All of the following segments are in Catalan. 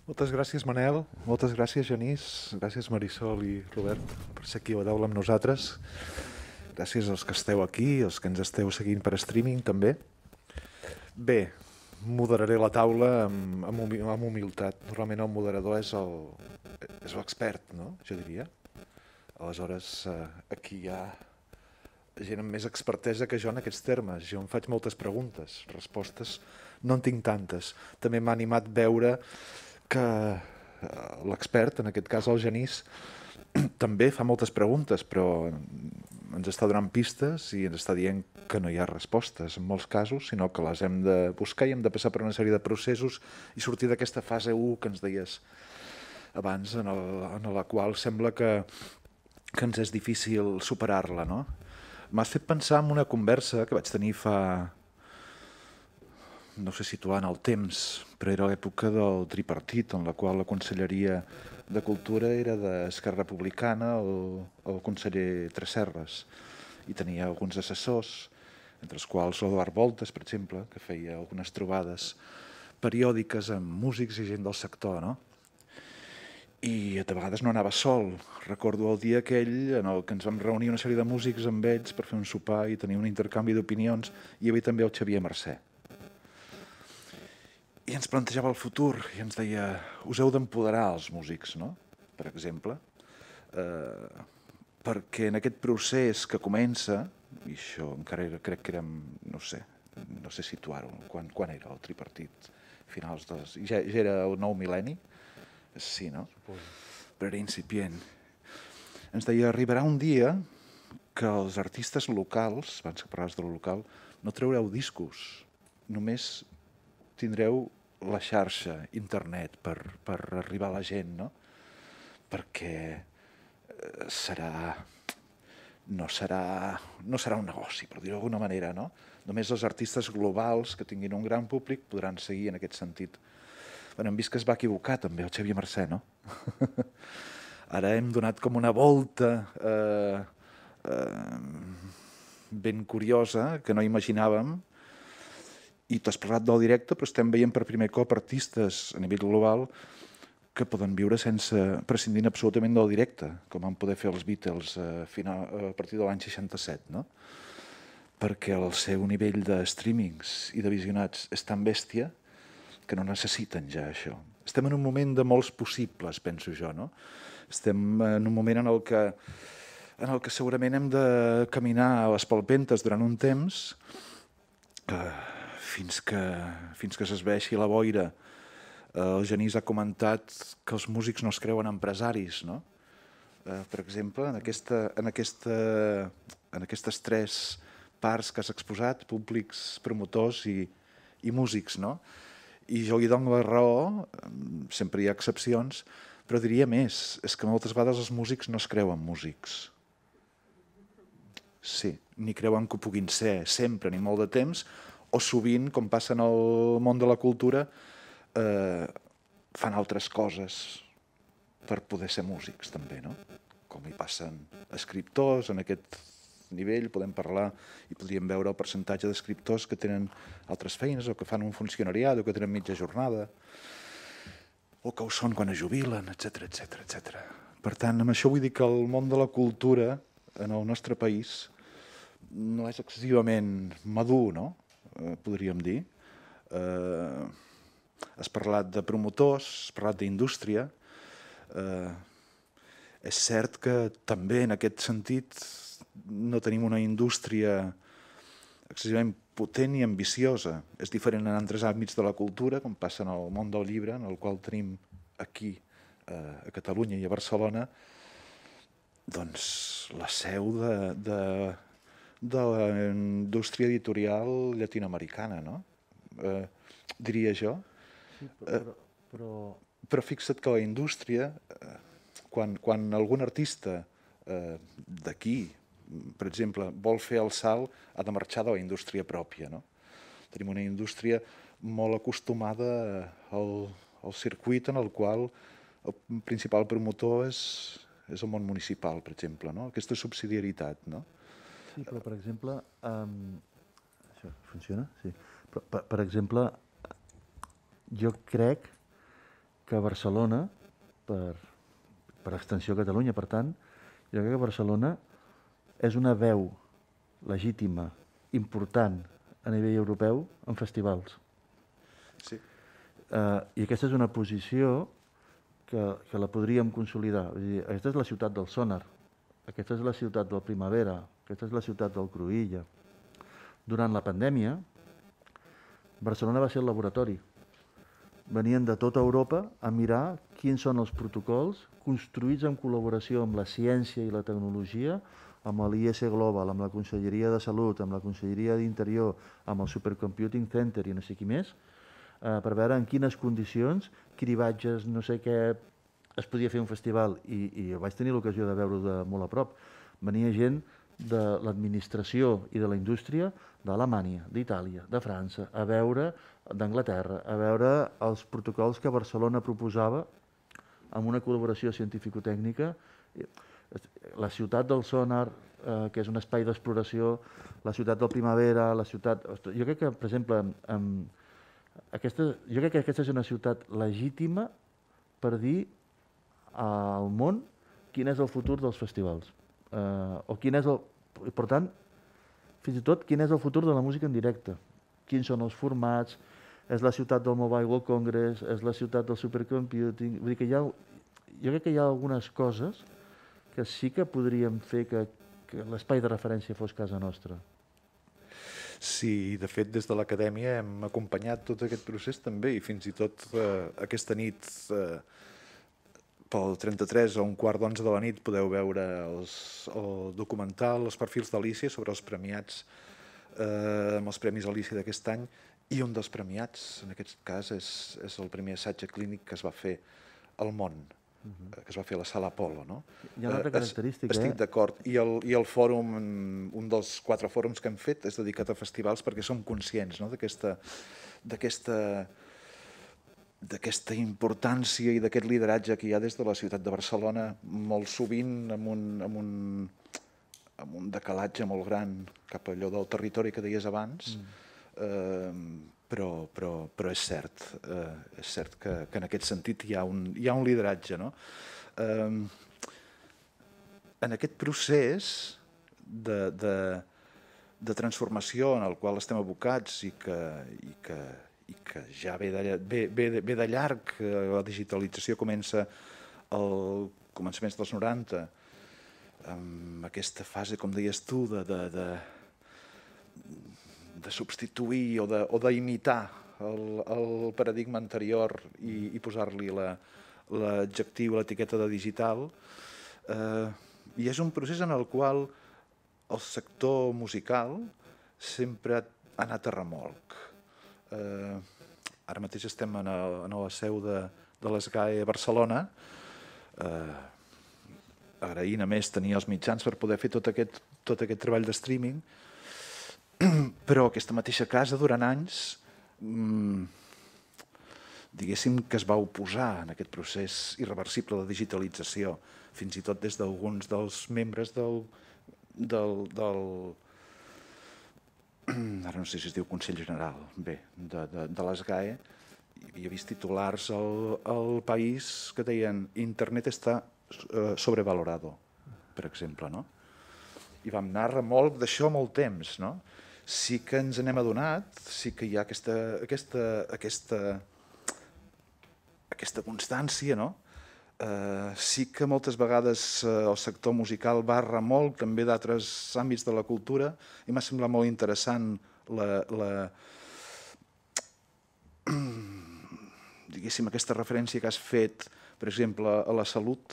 Moltes gràcies, Manel. Moltes gràcies, Genís. Gràcies, Marisol i Robert, per ser aquí a la taula amb nosaltres. Gràcies als que esteu aquí, als que ens esteu seguint per streaming, també. Bé, moderaré la taula amb humilitat. Normalment el moderador és l'expert, no? Jo diria. Aleshores, aquí hi ha gent amb més expertesa que jo en aquests termes. Jo em faig moltes preguntes, respostes no en tinc tantes. També m'ha animat veure que l'expert, en aquest cas el Genís, també fa moltes preguntes, però ens està donant pistes i ens està dient que no hi ha respostes en molts casos, sinó que les hem de buscar i hem de passar per una sèrie de processos i sortir d'aquesta fase 1 que ens deies abans, en la qual sembla que ens és difícil superar-la, no? M'has fet pensar en una conversa que vaig tenir fa, no sé situar en el temps, però era l'època del tripartit, en la qual la Conselleria de Cultura era d'Esquerra Republicana, el conseller Tresserras, i tenia alguns assessors, entre els quals l'Eduard Voltes, per exemple, que feia algunes trobades periòdiques amb músics i gent del sector, no? I de vegades no anava sol. Recordo el dia aquell en el que ens vam reunir una sèrie de músics amb ells per fer un sopar i tenir un intercanvi d'opinions, i hi havia també el Xavier Mercè. I ens plantejava el futur i ens deia: us heu d'empoderar els músics, no? Per exemple. Perquè en aquest procés que comença, i això encara crec que érem, no sé situar-ho, quan era el tripartit? Finals dels... Ja era el nou mil·lenni? Sí, no? Però era incipient. Ens deia: arribarà un dia que els artistes locals, abans que parlaves de lo local, no traureu discos, només tindreu la xarxa, internet, per arribar a la gent, no? Perquè no serà un negoci, per dir-ho d'alguna manera, no? Només els artistes globals que tinguin un gran públic podran seguir en aquest sentit. Bueno, hem vist que es va equivocar també el Xavier Mercè, no? Ara hem donat com una volta ben curiosa, que no imaginàvem, i t'has parlat del directe, però estem veient per primer cop artistes a nivell global que poden viure sense prescindir absolutament del directe, com van poder fer els Beatles a partir de l'any 67, no? Perquè el seu nivell de streamings i de visionats és tan bèstia que no necessiten ja això. Estem en un moment de molts possibles, penso jo, no? Estem en un moment en el que segurament hem de caminar a les palpentes durant un temps, fins que s'esveixi la boira. El Genís ha comentat que els músics no es creuen empresaris, no? Per exemple, en aquestes tres parts que has exposat, públics, promotors i músics, no? I jo li dono la raó, sempre hi ha excepcions, però diria més, és que moltes vegades els músics no es creuen músics. Sí, ni creuen que ho puguin ser sempre, ni molt de temps, o sovint, com passa en el món de la cultura, fan altres coses per poder ser músics també, no? Com hi passen escriptors, en aquest nivell podem parlar i podríem veure el percentatge d'escriptors que tenen altres feines o que fan un funcionariat o que tenen mitja jornada o que ho són quan es jubilen, etc. Per tant, amb això vull dir que el món de la cultura en el nostre país no és excessivament madur, no? Podríem dir. Has parlat de promotors, has parlat d'indústria. És cert que també en aquest sentit no tenim una indústria excessivament potent i ambiciosa. És diferent en altres àmbits de la cultura, com passa en el món del llibre, en el qual tenim aquí, a Catalunya i a Barcelona, doncs la seu de la indústria editorial llatinoamericana, no? Diria jo. Sí, Però fixa't que la indústria, quan algun artista d'aquí, per exemple, vol fer el salt, ha de marxar de la indústria pròpia, no? Tenim una indústria molt acostumada al circuit en el qual el principal promotor és el món municipal, per exemple, no? Aquesta subsidiarietat, no? sí, però per exemple, això funciona? Sí. Però, per exemple, jo crec que Barcelona, per extensió a Catalunya, per tant, jo crec que Barcelona és una veu legítima, important a nivell europeu en festivals. Sí. I aquesta és una posició que la podríem consolidar. Vull dir, aquesta és la ciutat del Sonar, aquesta és la ciutat del Primavera, aquesta és la ciutat del Cruïlla. Durant la pandèmia, Barcelona va ser el laboratori. Venien de tota Europa a mirar quins són els protocols construïts en col·laboració amb la ciència i la tecnologia, amb l'IS Global, amb la Conselleria de Salut, amb la Conselleria d'Interior, amb el Supercomputing Center i no sé qui més, per veure en quines condicions, cribatges, no sé què, es podia fer un festival. I vaig tenir l'ocasió de veure-ho de molt a prop. Venia gent de l'administració i de la indústria d'Alemanya, d'Itàlia, de França, a veure d'Anglaterra, a veure els protocols que Barcelona proposava amb una col·laboració científico-tècnica. La ciutat del Sonar, que és un espai d'exploració, la ciutat del Primavera, la ciutat... Jo crec que, per exemple, jo crec que aquesta és una ciutat legítima per dir al món quin és el futur dels festivals. O quin és el... Per tant, fins i tot, quin és el futur de la música en directe. Quins són els formats, és la ciutat del Mobile World Congress, és la ciutat del Supercomputing... Vull dir que jo crec que hi ha algunes coses que sí que podríem fer que l'espai de referència fos casa nostra. Sí, de fet, des de l'acadèmia hem acompanyat tot aquest procés també i fins i tot aquesta nit pel 33 a 11:15 de la nit podeu veure el documental, els perfils d'Alícia sobre els premiats amb els Premis Alícia d'aquest any, i un dels premiats, en aquest cas, és el primer assatge clínic que es va fer al món, que es va fer a la Sala Apolo. No? Hi ha una altra característica. Estic d'acord. I el fòrum, un dels 4 fòrums que hem fet, és dedicat a festivals perquè som conscients, no? d'aquesta importància i d'aquest lideratge que hi ha des de la ciutat de Barcelona, molt sovint amb un decalatge molt gran cap a allò del territori que deies abans, però és cert que en aquest sentit hi ha un lideratge. No? En aquest procés de transformació en el qual estem abocats i que ja ve de llarg, la digitalització comença al començaments dels 90, amb aquesta fase, com deies tu, de substituir o d'imitar el paradigma anterior i posar-li l'adjectiu, l'etiqueta de digital. I és un procés en el qual el sector musical sempre ha anat a remolc. Ara mateix estem a la seu de l'ESGAE a Barcelona, agraint a més tenir els mitjans per poder fer tot aquest treball de streaming, però aquesta mateixa casa durant anys diguéssim que es va oposar en aquest procés irreversible de digitalització, fins i tot des d'alguns dels membres ara no sé si es diu Consell General, de l'ESGAE. Hi havia vist titulars al País que deien Internet està sobrevalorado, per exemple, no? I vam anar a remolc d'això molt temps, no? Sí que ens n'hem adonat, sí que hi ha aquesta constància, no? Sí que moltes vegades el sector musical va a remolc també d'altres àmbits de la cultura i m'ha semblat molt interessant diguéssim aquesta referència que has fet, per exemple, a la salut,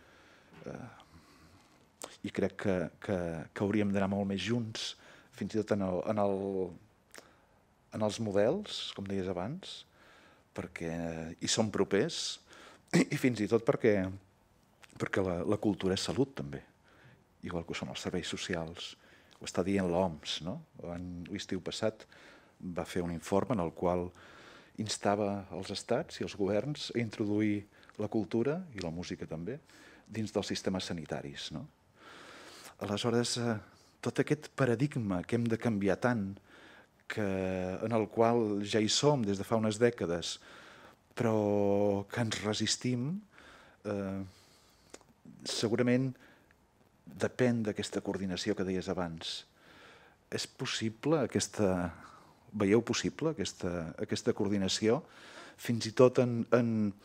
i crec que hauríem d'anar molt més junts, fins i tot en els models, com deies abans, perquè hi som propers, i fins i tot perquè la cultura és salut també, igual que ho són els serveis socials. Ho està dient l'OMS, no? L'estiu passat va fer un informe en el qual instava els estats i els governs a introduir la cultura, i la música també, dins dels sistemes sanitaris. No? Aleshores, tot aquest paradigma que hem de canviar tant, en el qual ja hi som des de fa unes dècades, però que ens resistim, segurament depèn d'aquesta coordinació que deies abans. És possible veieu possible aquesta coordinació? Fins i tot amb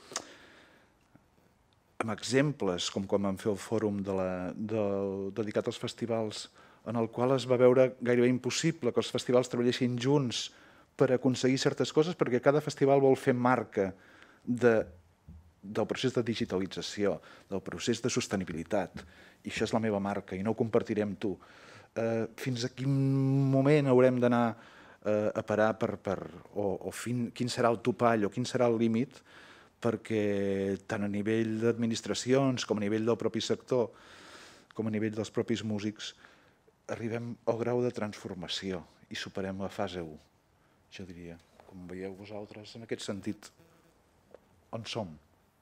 exemples, com quan vam fer el fòrum dedicat als festivals, en el qual es va veure gairebé impossible que els festivals treballessin junts per aconseguir certes coses, perquè cada festival vol fer marca del procés de digitalització, del procés de sostenibilitat, i això és la meva marca i no ho compartiré amb tu. Fins a quin moment haurem d'anar a parar quin serà el topall o quin serà el límit perquè tant a nivell d'administracions com a nivell del propi sector com a nivell dels propis músics arribem al grau de transformació i superem la fase 1, jo diria. Com veieu vosaltres en aquest sentit, on som?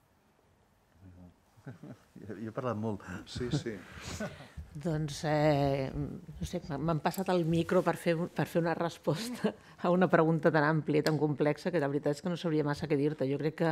Jo he parlat molt. Sí. Doncs, no sé, m'han passat el micro per fer una resposta a una pregunta tan àmplia i tan complexa que la veritat és que no sabria massa què dir-te. Jo crec que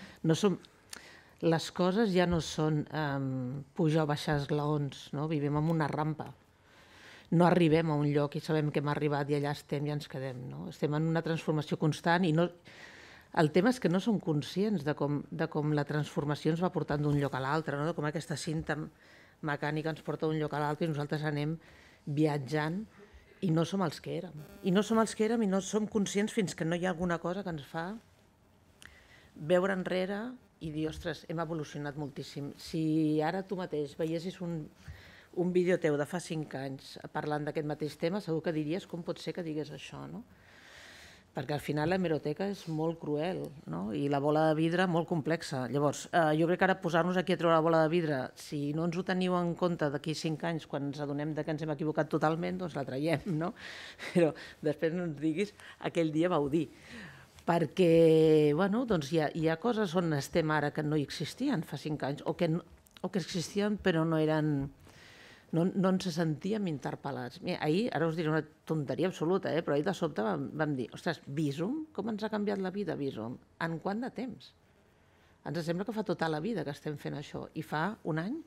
les coses ja no són pujar o baixar esglaons, no? Vivim en una rampa. No arribem a un lloc i sabem que hem arribat i allà estem i ens quedem, no? Estem en una transformació constant i no... El tema és que no som conscients de com la transformació ens va portant d'un lloc a l'altre, no? De com aquesta cinta mecànica ens porta d'un lloc a l'altre i nosaltres anem viatjant i no som els que érem. I no som els que érem i no som conscients fins que no hi ha alguna cosa que ens fa veure enrere i dir, ostres, hem evolucionat moltíssim. Si ara tu mateix veiessis un vídeo teu de fa 5 anys parlant d'aquest mateix tema, segur que diries com pot ser que digués això, no? Perquè al final l'hemeroteca és molt cruel, no? I la bola de vidre molt complexa. Llavors, jo crec que ara posar-nos aquí a treure la bola de vidre, si no ens ho teniu en compte d'aquí 5 anys, quan ens adonem que ens hem equivocat totalment, doncs la traiem, no? Però després no ens diguis aquell dia vau dir. Perquè, bueno, doncs hi ha coses on estem ara que no existien fa 5 anys, o que existien però no eren... No ens sentíem interpel·lats. Mira, ahir, ara us diré una tonteria absoluta, però ahir de sobte vam dir, ostres, Bizum, com ens ha canviat la vida, Bizum? En quant de temps? Ens sembla que fa tota la vida que estem fent això. I fa un any,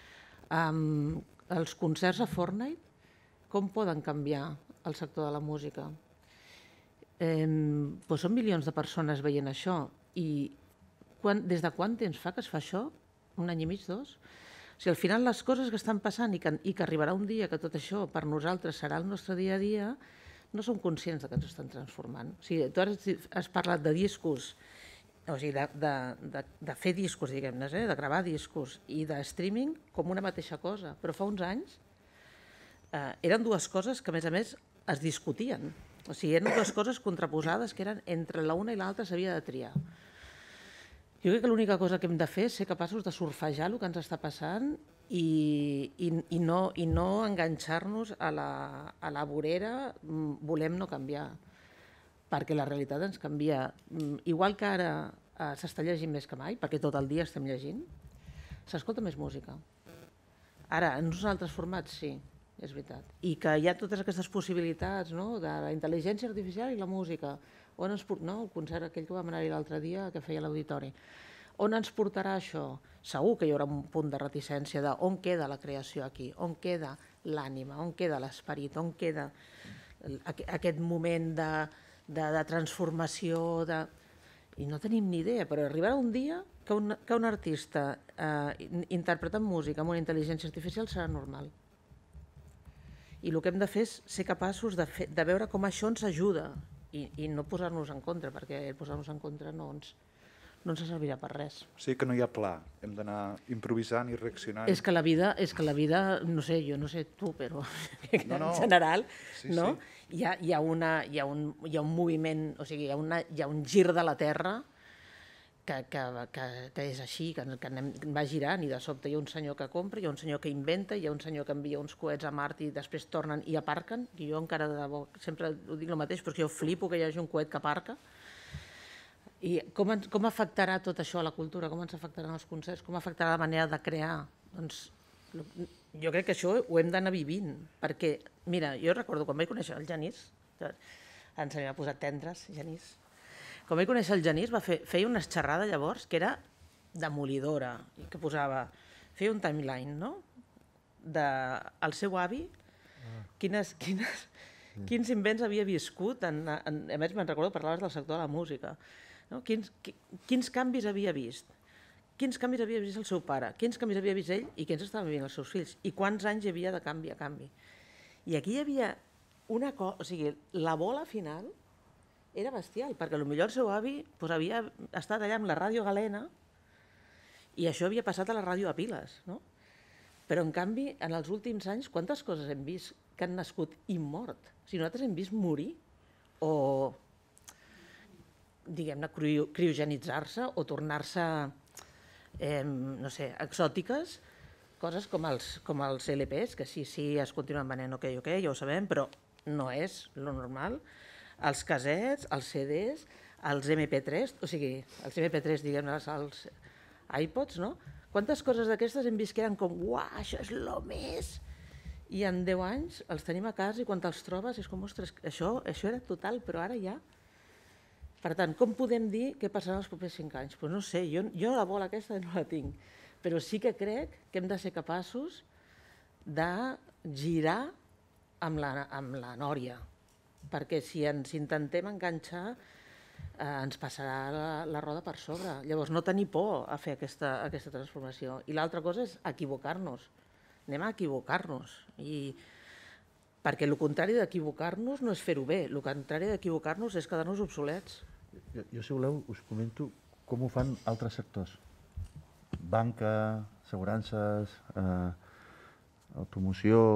els concerts a Fortnite, com poden canviar el sector de la música? Són milions de persones veient això. I des de quant temps fa que es fa això? Un any i mig, 2? O sigui, al final les coses que estan passant i que arribarà un dia que tot això per nosaltres serà el nostre dia a dia, no som conscients que ens estan transformant. O sigui, tu has parlat de discos, o sigui, de fer discos, diguem-ne, de gravar discos i de streaming com una mateixa cosa, però fa uns anys eren dues coses que, a més, es discutien. O sigui, eren dues coses contraposades que eren entre la una i l'altra s'havia de triar. Jo crec que l'única cosa que hem de fer és ser capaços de surfejar el que ens està passant i no enganxar-nos a la vorera volem no canviar, perquè la realitat ens canvia. Igual que ara s'està llegint més que mai, perquè tot el dia estem llegint, s'escolta més música. Ara, en uns altres formats, sí, és veritat. I que hi ha totes aquestes possibilitats, no?, de la intel·ligència artificial i la música. On ens portarà, el concert aquell que vam anar-hi l'altre dia, que feia l'auditori, on ens portarà això? Segur que hi haurà un punt de reticència de on queda la creació aquí, on queda l'ànima, on queda l'esperit, on queda aquest moment de transformació, i no tenim ni idea, però arribarà un dia que un artista interpretant música amb una intel·ligència artificial serà normal. I el que hem de fer és ser capaços de veure com això ens ajuda i no posar-nos en contra, perquè posar-nos en contra no ens servirà per res. O sigui que no hi ha pla, hem d'anar improvisant i reaccionant. És que la vida, no sé, jo no sé tu, però en general, no? Hi ha un moviment, o sigui, hi ha un gir de la Terra que és així, que va girant i de sobte hi ha un senyor que compra, hi ha un senyor que inventa, hi ha un senyor que envia uns coets a Mart i després tornen i aparquen, i jo encara de debò sempre ho dic el mateix, però jo flipo que hi hagi un coet que aparca. I com afectarà tot això a la cultura, com ens afectaran els concerts, com afectarà la manera de crear? Doncs jo crec que això ho hem d'anar vivint, perquè, mira, jo recordo quan vaig conèixer el Genís, ens havia posat tendres, Genís, Com vaig conèixer el Genís, feia una xerrada llavors que era demolidora, i que feia un timeline, no?, del seu avi, quins invents havia viscut, a més me'n recordo, parlaves del sector de la música, no? Quins canvis havia vist, el seu pare, quins canvis havia vist ell i quins estaven vivint els seus fills, i quants anys hi havia de canvi a canvi. I aquí hi havia una cosa, o sigui, la bola final era bestial, perquè potser el seu avi havia estat allà amb la ràdio galena i això havia passat a la ràdio a Piles, no? Però, en canvi, en els últims anys, quantes coses hem vist que han nascut i mort? O sigui, nosaltres hem vist morir o, diguem-ne, criogenitzar-se o tornar-se, no sé, exòtiques, coses com els LPs, que sí, es continuen venent, ok, ja ho sabem, però no és lo normal. Els casets, els CDs, els MP3, o sigui, els MP3, diguem-ne, els iPods, no? Quantes coses d'aquestes hem vist que eren com, uah, això és lo més! I en 10 anys els tenim a casa i quan te'ls trobes és com, ostres, això era total, però ara ja... Per tant, com podem dir què passarà els propers 5 anys? Doncs no sé, jo la bola aquesta no la tinc, però sí que crec que hem de ser capaços de girar amb la nòria, perquè si ens intentem enganxar ens passarà la roda per sobre. Llavors, no tenir por a fer aquesta transformació. I l'altra cosa és equivocar-nos. Anem a equivocar-nos. Perquè el contrari d'equivocar-nos no és fer-ho bé, el contrari d'equivocar-nos és quedar-nos obsolets. Jo, si voleu, us comento com ho fan altres sectors. Banca, assegurances, automoció,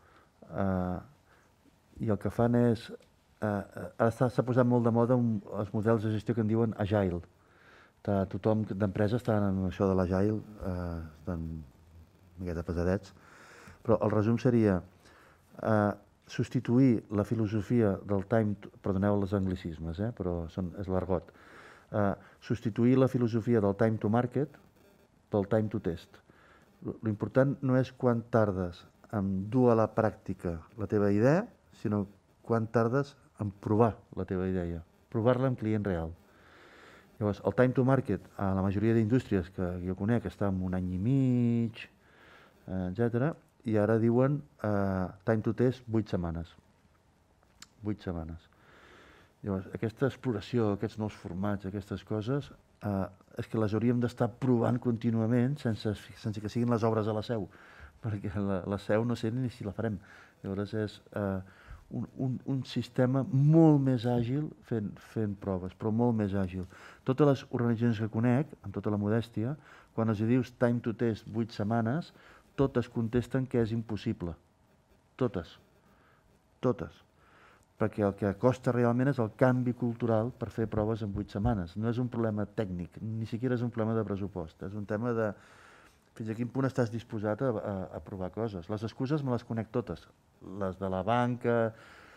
i el que fan és... Ara s'ha posat molt de moda els models de gestió que en diuen agile. Tothom d'empresa està en això de l'agile, estan una miqueta pesadets, però el resum seria substituir la filosofia del perdoneu els anglicismes, però és l'argot, substituir la filosofia del time to market pel time to test. L'important no és quan tardes en dur a la pràctica la teva idea, sinó quan tardes en provar la teva idea, provar-la amb client real. Llavors, el time to market a la majoria d'indústries que jo conec està en 1 any i mig, etc. I ara diuen time to test 8 setmanes. 8 setmanes. Llavors, aquesta exploració, aquests nous formats, aquestes coses, és que les hauríem d'estar provant contínuament sense que siguin les obres a la Seu, perquè la Seu no sé ni si la farem. Llavors és un sistema molt més àgil fent proves, però molt més àgil. Totes les organitzacions que conec, amb tota la modèstia, quan els dius time to test 8 setmanes, totes contesten que és impossible. Totes. Perquè el que costa realment és el canvi cultural per fer proves en 8 setmanes. No és un problema tècnic, ni siquiera és un problema de pressupost. És un tema de fins a quin punt estàs disposat a provar coses. Les excuses me les conec totes. Les de la banca,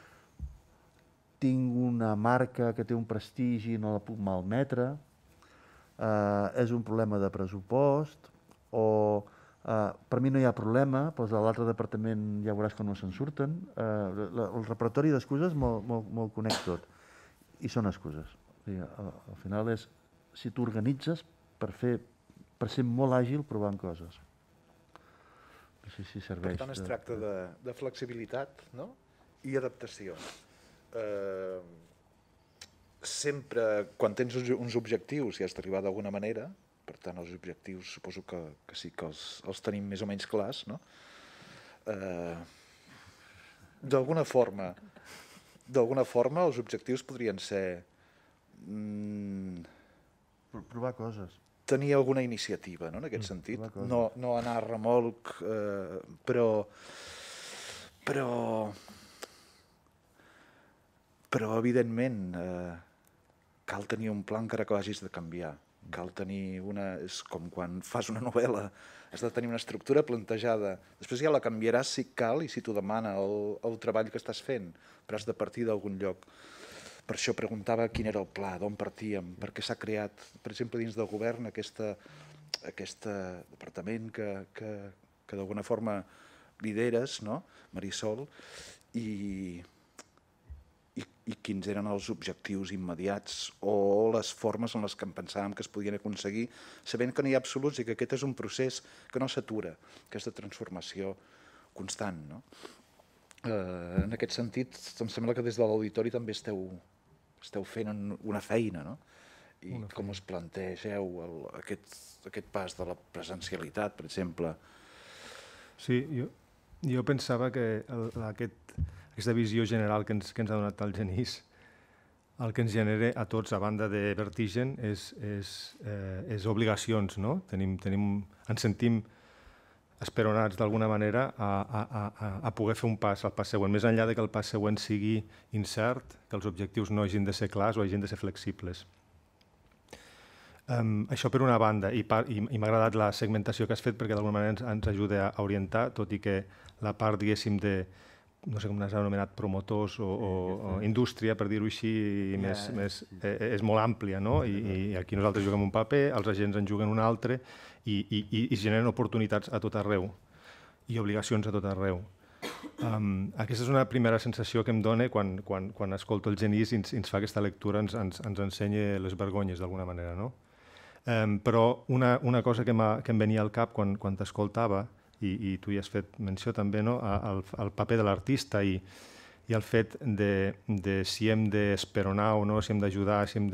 tinc una marca que té un prestigi i no la puc malmetre, és un problema de pressupost, o per mi no hi ha problema, però de l'altre departament ja veuràs que no se'n surten. El repertori d'excuses me'l conec tot. I són excuses. Al final és si t'organitzes per ser molt àgil provant coses. No sé si serveix. Per tant, es tracta de flexibilitat, no? I adaptació. Sempre, quan tens uns objectius i has d'arribar d'alguna manera, per tant, els objectius suposo que sí que els tenim més o menys clars, no? D'alguna forma, els objectius podrien ser provar coses. Tenir alguna iniciativa, no, en aquest sentit. No anar a remolc, però evidentment cal tenir un pla encara que hagis de canviar. Cal tenir és com quan fas una novel·la, has de tenir una estructura plantejada. Després ja la canviaràs si cal i si t'ho demana el treball que estàs fent, però has de partir d'algun lloc. Per això preguntava quin era el pla, d'on partíem, per què s'ha creat, per exemple, dins del govern, aquest departament que d'alguna forma lideres, no, Marisol, i i quins eren els objectius immediats o les formes en les que pensàvem que es podien aconseguir, sabent que no hi ha absoluts i que aquest és un procés que no s'atura, aquesta transformació constant. No? En aquest sentit, em sembla que des de l'auditori també esteu fent una feina, no? I com us plantegeu aquest pas de la presencialitat, per exemple? Sí, jo pensava que aquesta visió general que ens ha donat el Genís, el que ens genera a tots, a banda de vertigen, és obligacions, no? Ens sentim esperonats d'alguna manera a poder fer un pas al pas següent, més enllà de que el pas següent sigui incert, que els objectius no hagin de ser clars o hagin de ser flexibles. Això per una banda, i m'ha agradat la segmentació que has fet perquè d'alguna manera ens ajuda a orientar, tot i que la part, diguéssim, de, no sé com n'has anomenat, promotors o indústria, per dir-ho així, és molt àmplia, no? I aquí nosaltres juguem un paper, els agents en juguen un altre i generen oportunitats a tot arreu i obligacions a tot arreu. Aquesta és una primera sensació que em dona quan escolto el Genís i ens fa aquesta lectura, ens ensenya les vergonyes d'alguna manera, no? Però una cosa que em venia al cap quan t'escoltava, i tu hi has fet menció també, no? El paper de l'artista i el fet de si hem d'esperonar o no, si hem d'ajudar, si hem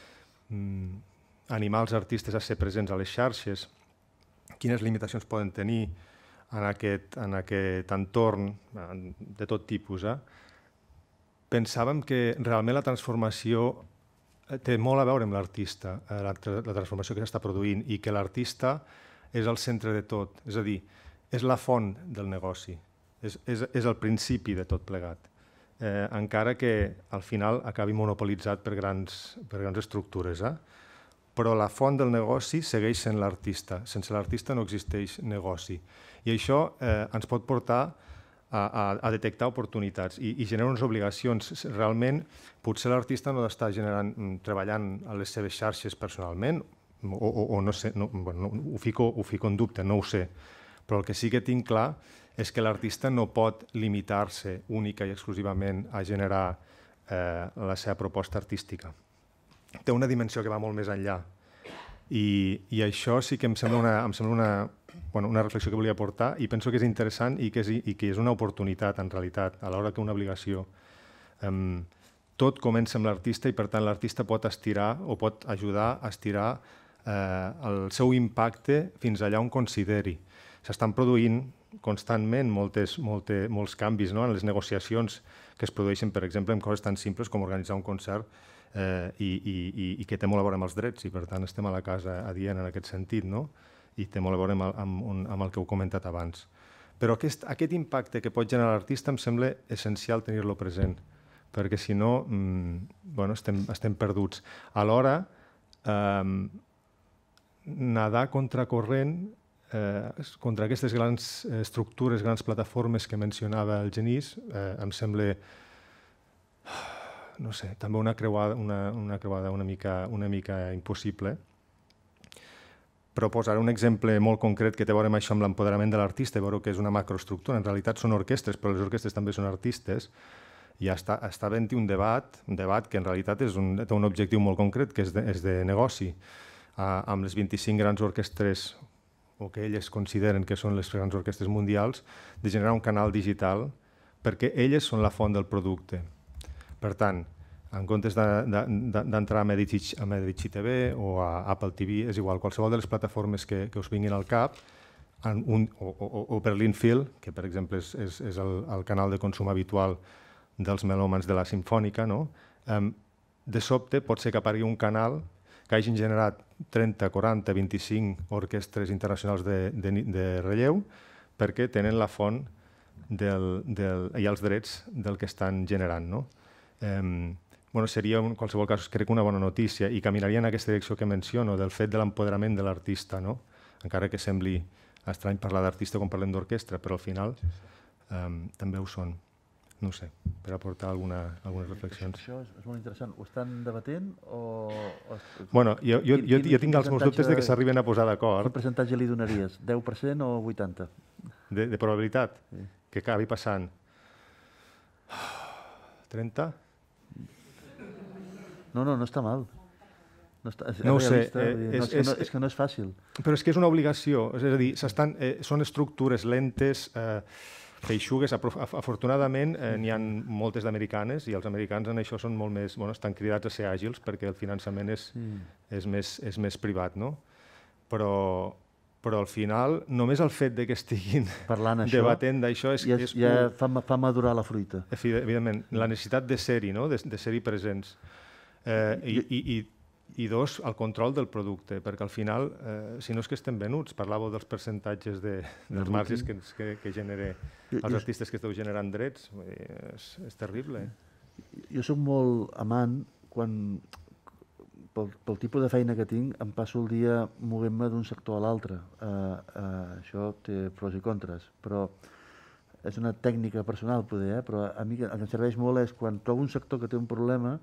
d'animar els artistes a ser presents a les xarxes, quines limitacions poden tenir en aquest entorn de tot tipus. Pensàvem que realment la transformació té molt a veure amb l'artista, la transformació que s'està produint, i que l'artista és el centre de tot, és a dir, és la font del negoci, és el principi de tot plegat, encara que al final acabi monopolitzat per grans estructures. Però la font del negoci segueix sent l'artista, sense l'artista no existeix negoci. I això ens pot portar a detectar oportunitats i generar unes obligacions. Realment, potser l'artista no ha d'estar treballant a les seves xarxes personalment, o no sé, ho fico en dubte, no ho sé. Però el que sí que tinc clar és que l'artista no pot limitar-se única i exclusivament a generar la seva proposta artística. Té una dimensió que va molt més enllà. I això sí que em sembla una reflexió que volia portar, i penso que és interessant i que és una oportunitat, en realitat, a l'hora que una obligació. Tot comença amb l'artista i, per tant, l'artista pot estirar o pot ajudar a estirar el seu impacte fins allà on consideri. S'estan produint constantment molts canvis, no? En les negociacions que es produeixen, per exemple, en coses tan simples com organitzar un concert i que té molt a veure amb els drets, i per tant estem a la casa adient en aquest sentit, no? I té molt a veure amb el que heu comentat abans. Però aquest impacte que pot generar l'artista em sembla essencial tenir-lo present, perquè si no estem perduts. Alhora, nadar contracorrent contra aquestes grans estructures, grans plataformes que mencionava el Genís, em sembla, no sé, també una creuada una mica impossible. Però posaré un exemple molt concret que té a veure amb això, amb l'empoderament de l'artista, i veure que és una macroestructura. En realitat són orquestres, però les orquestres també són artistes, i està havent-hi un debat que en realitat té un objectiu molt concret, que és de negoci, amb les 25 grans orquestres, o que elles consideren que són les grans orquestres mundials, de generar un canal digital, perquè elles són la font del producte. Per tant, en comptes d'entrar a Medici TV o a Apple TV, és igual, qualsevol de les plataformes que us vinguin al cap, o per l'Infield, que per exemple és el canal de consum habitual dels melòmans de la Simfònica, de sobte pot ser que aparegui un canal que hagin generat 30, 40, 25 orquestres internacionals de relleu, perquè tenen la font i els drets del que estan generant. Seria, en qualsevol cas, crec una bona notícia, i caminaria en aquesta direcció que menciono, del fet de l'empoderament de l'artista, encara que sembli estrany parlar d'artista quan parlem d'orquestra, però al final també ho són. No ho sé, per aportar algunes reflexions. Això és molt interessant. Ho estan debatent o...? Jo tinc els meus dubtes que s'arriben a posar d'acord. Quin percentatge li donaries? 10% o 80%? De probabilitat que acabi passant. 30? No està mal. És No ho sé, realista, és que no és fàcil. Però és que és una obligació, és a dir, són estructures lentes, feixugues. Afortunadament n'hi ha moltes d'americanes i els americans en això són molt més, estan cridats a ser àgils perquè el finançament és més privat, no? Però al final, només el fet de que estiguin debatent d'això ja fa madurar la fruita. Evidentment, la necessitat de ser-hi, no? De ser-hi presents. I dos, el control del producte, perquè al final, si no és que estem venuts, parlàveu dels percentatges dels marges que genera els artistes que esteu generant drets, és terrible. Jo soc molt amant quan, pel tipus de feina que tinc, em passo el dia movent-me d'un sector a l'altre. Això té pros i contres, però és una tècnica personal, poder, però a mi el que em serveix molt és quan trobo un sector que té un problema,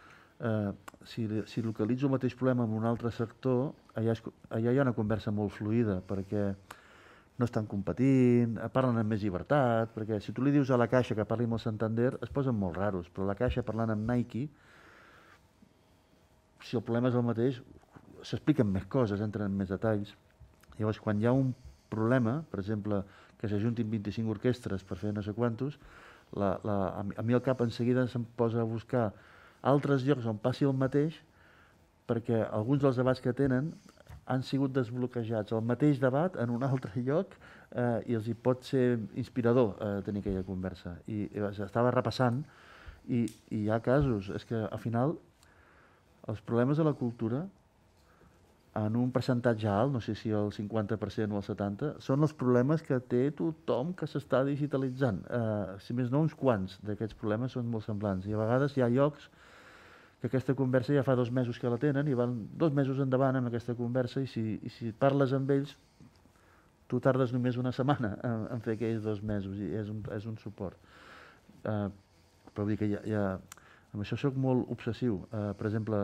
si localitzo el mateix problema en un altre sector, allà hi ha una conversa molt fluida, perquè no estan competint, parlen amb més llibertat, perquè si tu li dius a la Caixa que parli amb el Santander, es posen molt raros, però la Caixa parlant amb Nike, si el problema és el mateix, s'expliquen més coses, entren en més detalls. Llavors, quan hi ha un problema, per exemple, que s'ajuntin 25 orquestres per fer no sé quantos, a mi al cap en seguida se'm posa a buscar altres llocs on passi el mateix, perquè alguns dels debats que tenen han sigut desbloquejats el mateix debat en un altre lloc i els hi pot ser inspirador tenir aquella conversa. I estava repassant i hi ha casos, és que al final els problemes de la cultura en un percentatge alt, no sé si el 50% o el 70%, són els problemes que té tothom que s'està digitalitzant. Si més no, uns quants d'aquests problemes són molt semblants. I a vegades hi ha llocs que aquesta conversa ja fa 2 mesos que la tenen i van 2 mesos endavant amb aquesta conversa i si parles amb ells, tu tardes només una setmana en fer aquells 2 mesos i és un suport. Però vull dir que amb això soc molt obsessiu. Per exemple,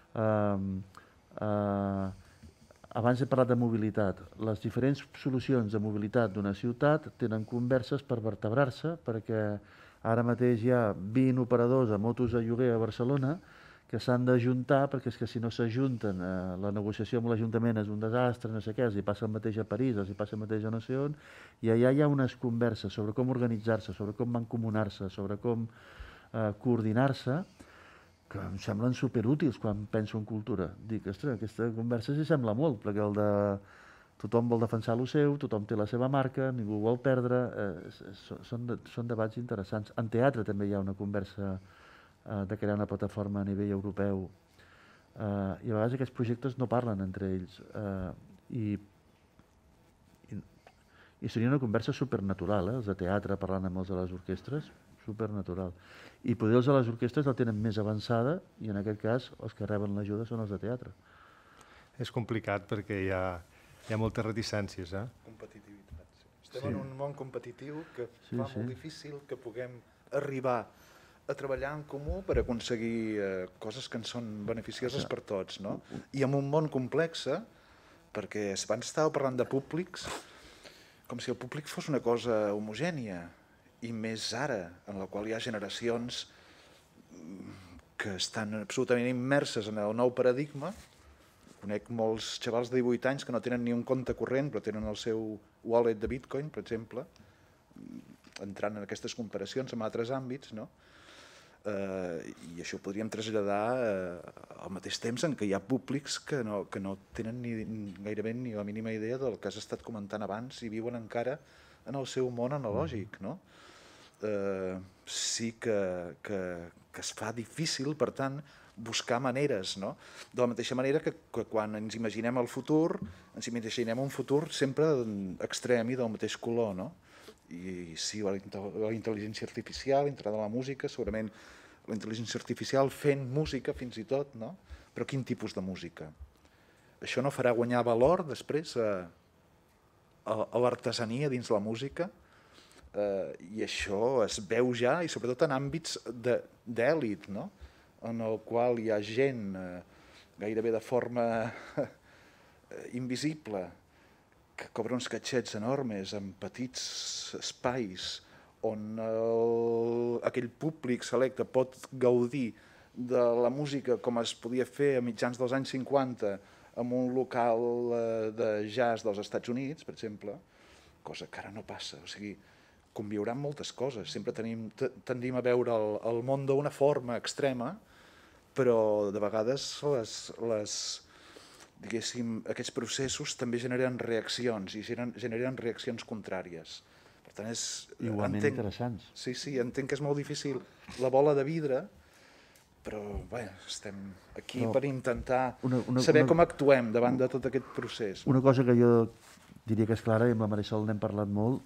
abans he parlat de mobilitat. Les diferents solucions de mobilitat d'una ciutat tenen converses per vertebrar-se, perquè ara mateix hi ha 20 operadors de motos a lloguer a Barcelona que s'han d'ajuntar, perquè és que si no s'ajunten, la negociació amb l'Ajuntament és un desastre, no sé què, els hi passa el mateix a París, els hi passa el mateix a no sé on, i allà hi ha unes converses sobre com organitzar-se, sobre com mancomunar-se, sobre com coordinar-se, que em semblen superútils quan penso en cultura. Dic, ostres, aquesta conversa s'hi sembla molt, perquè el de tothom vol defensar el seu, tothom té la seva marca, ningú vol perdre, són debats interessants. En teatre també hi ha una conversa de crear una plataforma a nivell europeu i a vegades aquests projectes no parlen entre ells i seria una conversa supernatural, els de teatre parlant amb els de les orquestres, supernatural. I poder els de les orquestres la tenen més avançada i en aquest cas els que reben l'ajuda són els de teatre. És complicat perquè hi ha moltes reticències. Competitivitat. Estem en un món competitiu que fa molt difícil que puguem arribar a treballar en comú per aconseguir coses que ens són beneficioses per tots, no? I en un món complex, perquè abans estàveu parlant de públics, com si el públic fos una cosa homogènia, i més ara, en la qual hi ha generacions que estan absolutament immerses en el nou paradigma. Conec molts xavals de 18 anys que no tenen ni un compte corrent, però tenen el seu wallet de Bitcoin, per exemple, entrant en aquestes comparacions en altres àmbits, no? I això ho podríem traslladar al mateix temps en què hi ha públics que no tenen gairebé ni la mínima idea del que has estat comentant abans i viuen encara en el seu món analògic, no? Sí que es fa difícil, per tant, buscar maneres, no? De la mateixa manera que quan ens imaginem el futur, ens imaginem un futur sempre extrem i del mateix color, no? I sí, la intel·ligència artificial, entrada a la música, segurament la intel·ligència artificial fent música fins i tot, no? Però quin tipus de música? Això no farà guanyar valor després a l'artesania dins la música? I això es veu ja, i sobretot en àmbits d'èlit, no? En el qual hi ha gent gairebé de forma invisible que cobra uns catxets enormes en petits espais on aquell públic selecte pot gaudir de la música com es podia fer a mitjans dels anys 50 en un local de jazz dels Estats Units, per exemple, cosa que ara no passa. O sigui, conviuran moltes coses. Sempre tendim a veure el món d'una forma extrema, però de vegades diguéssim, aquests processos també generen reaccions i generen reaccions contràries. Per tant, igualment interessants. Sí, entenc que és molt difícil la bola de vidre, però bé, estem aquí per intentar saber com actuem davant de tot aquest procés. Una cosa que jo diria que és clara, i amb la Marisol n'hem parlat molt,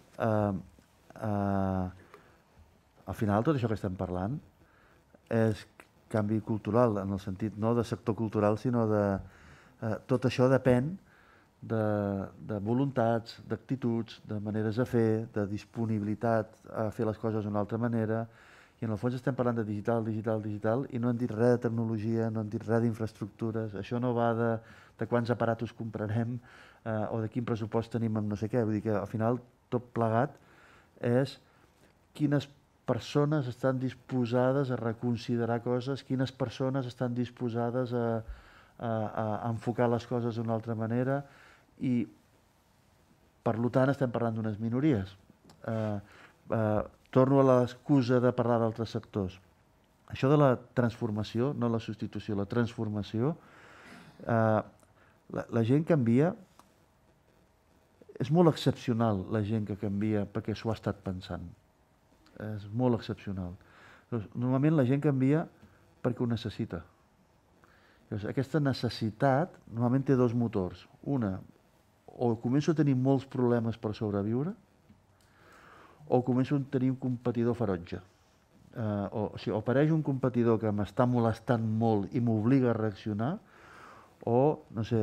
al final tot això que estem parlant és canvi cultural, en el sentit no de sector cultural, sinó de... tot això depèn de voluntats, d'actituds, de maneres de fer, de disponibilitat a fer les coses d'una altra manera, i en el fons estem parlant de digital, i no hem dit res de tecnologia, no hem dit res d'infraestructures, això no va de quants aparatos comprarem o de quin pressupost tenim amb no sé què, vull dir que al final tot plegat és quines persones estan disposades a reconsiderar coses, quines persones estan disposades a enfocar les coses d'una altra manera, i per tant estem parlant d'unes minories. Torno a l'excusa de parlar d'altres sectors. Això de la transformació, no la substitució, la transformació, la gent canvia, és molt excepcional la gent que canvia perquè s'ho ha estat pensant. És molt excepcional. Normalment la gent canvia perquè ho necessita. Aquesta necessitat normalment té dos motors. Una, o començo a tenir molts problemes per sobreviure, o començo a tenir un competidor ferotge. O apareix un competidor que m'està molestant molt i m'obliga a reaccionar, o, no sé,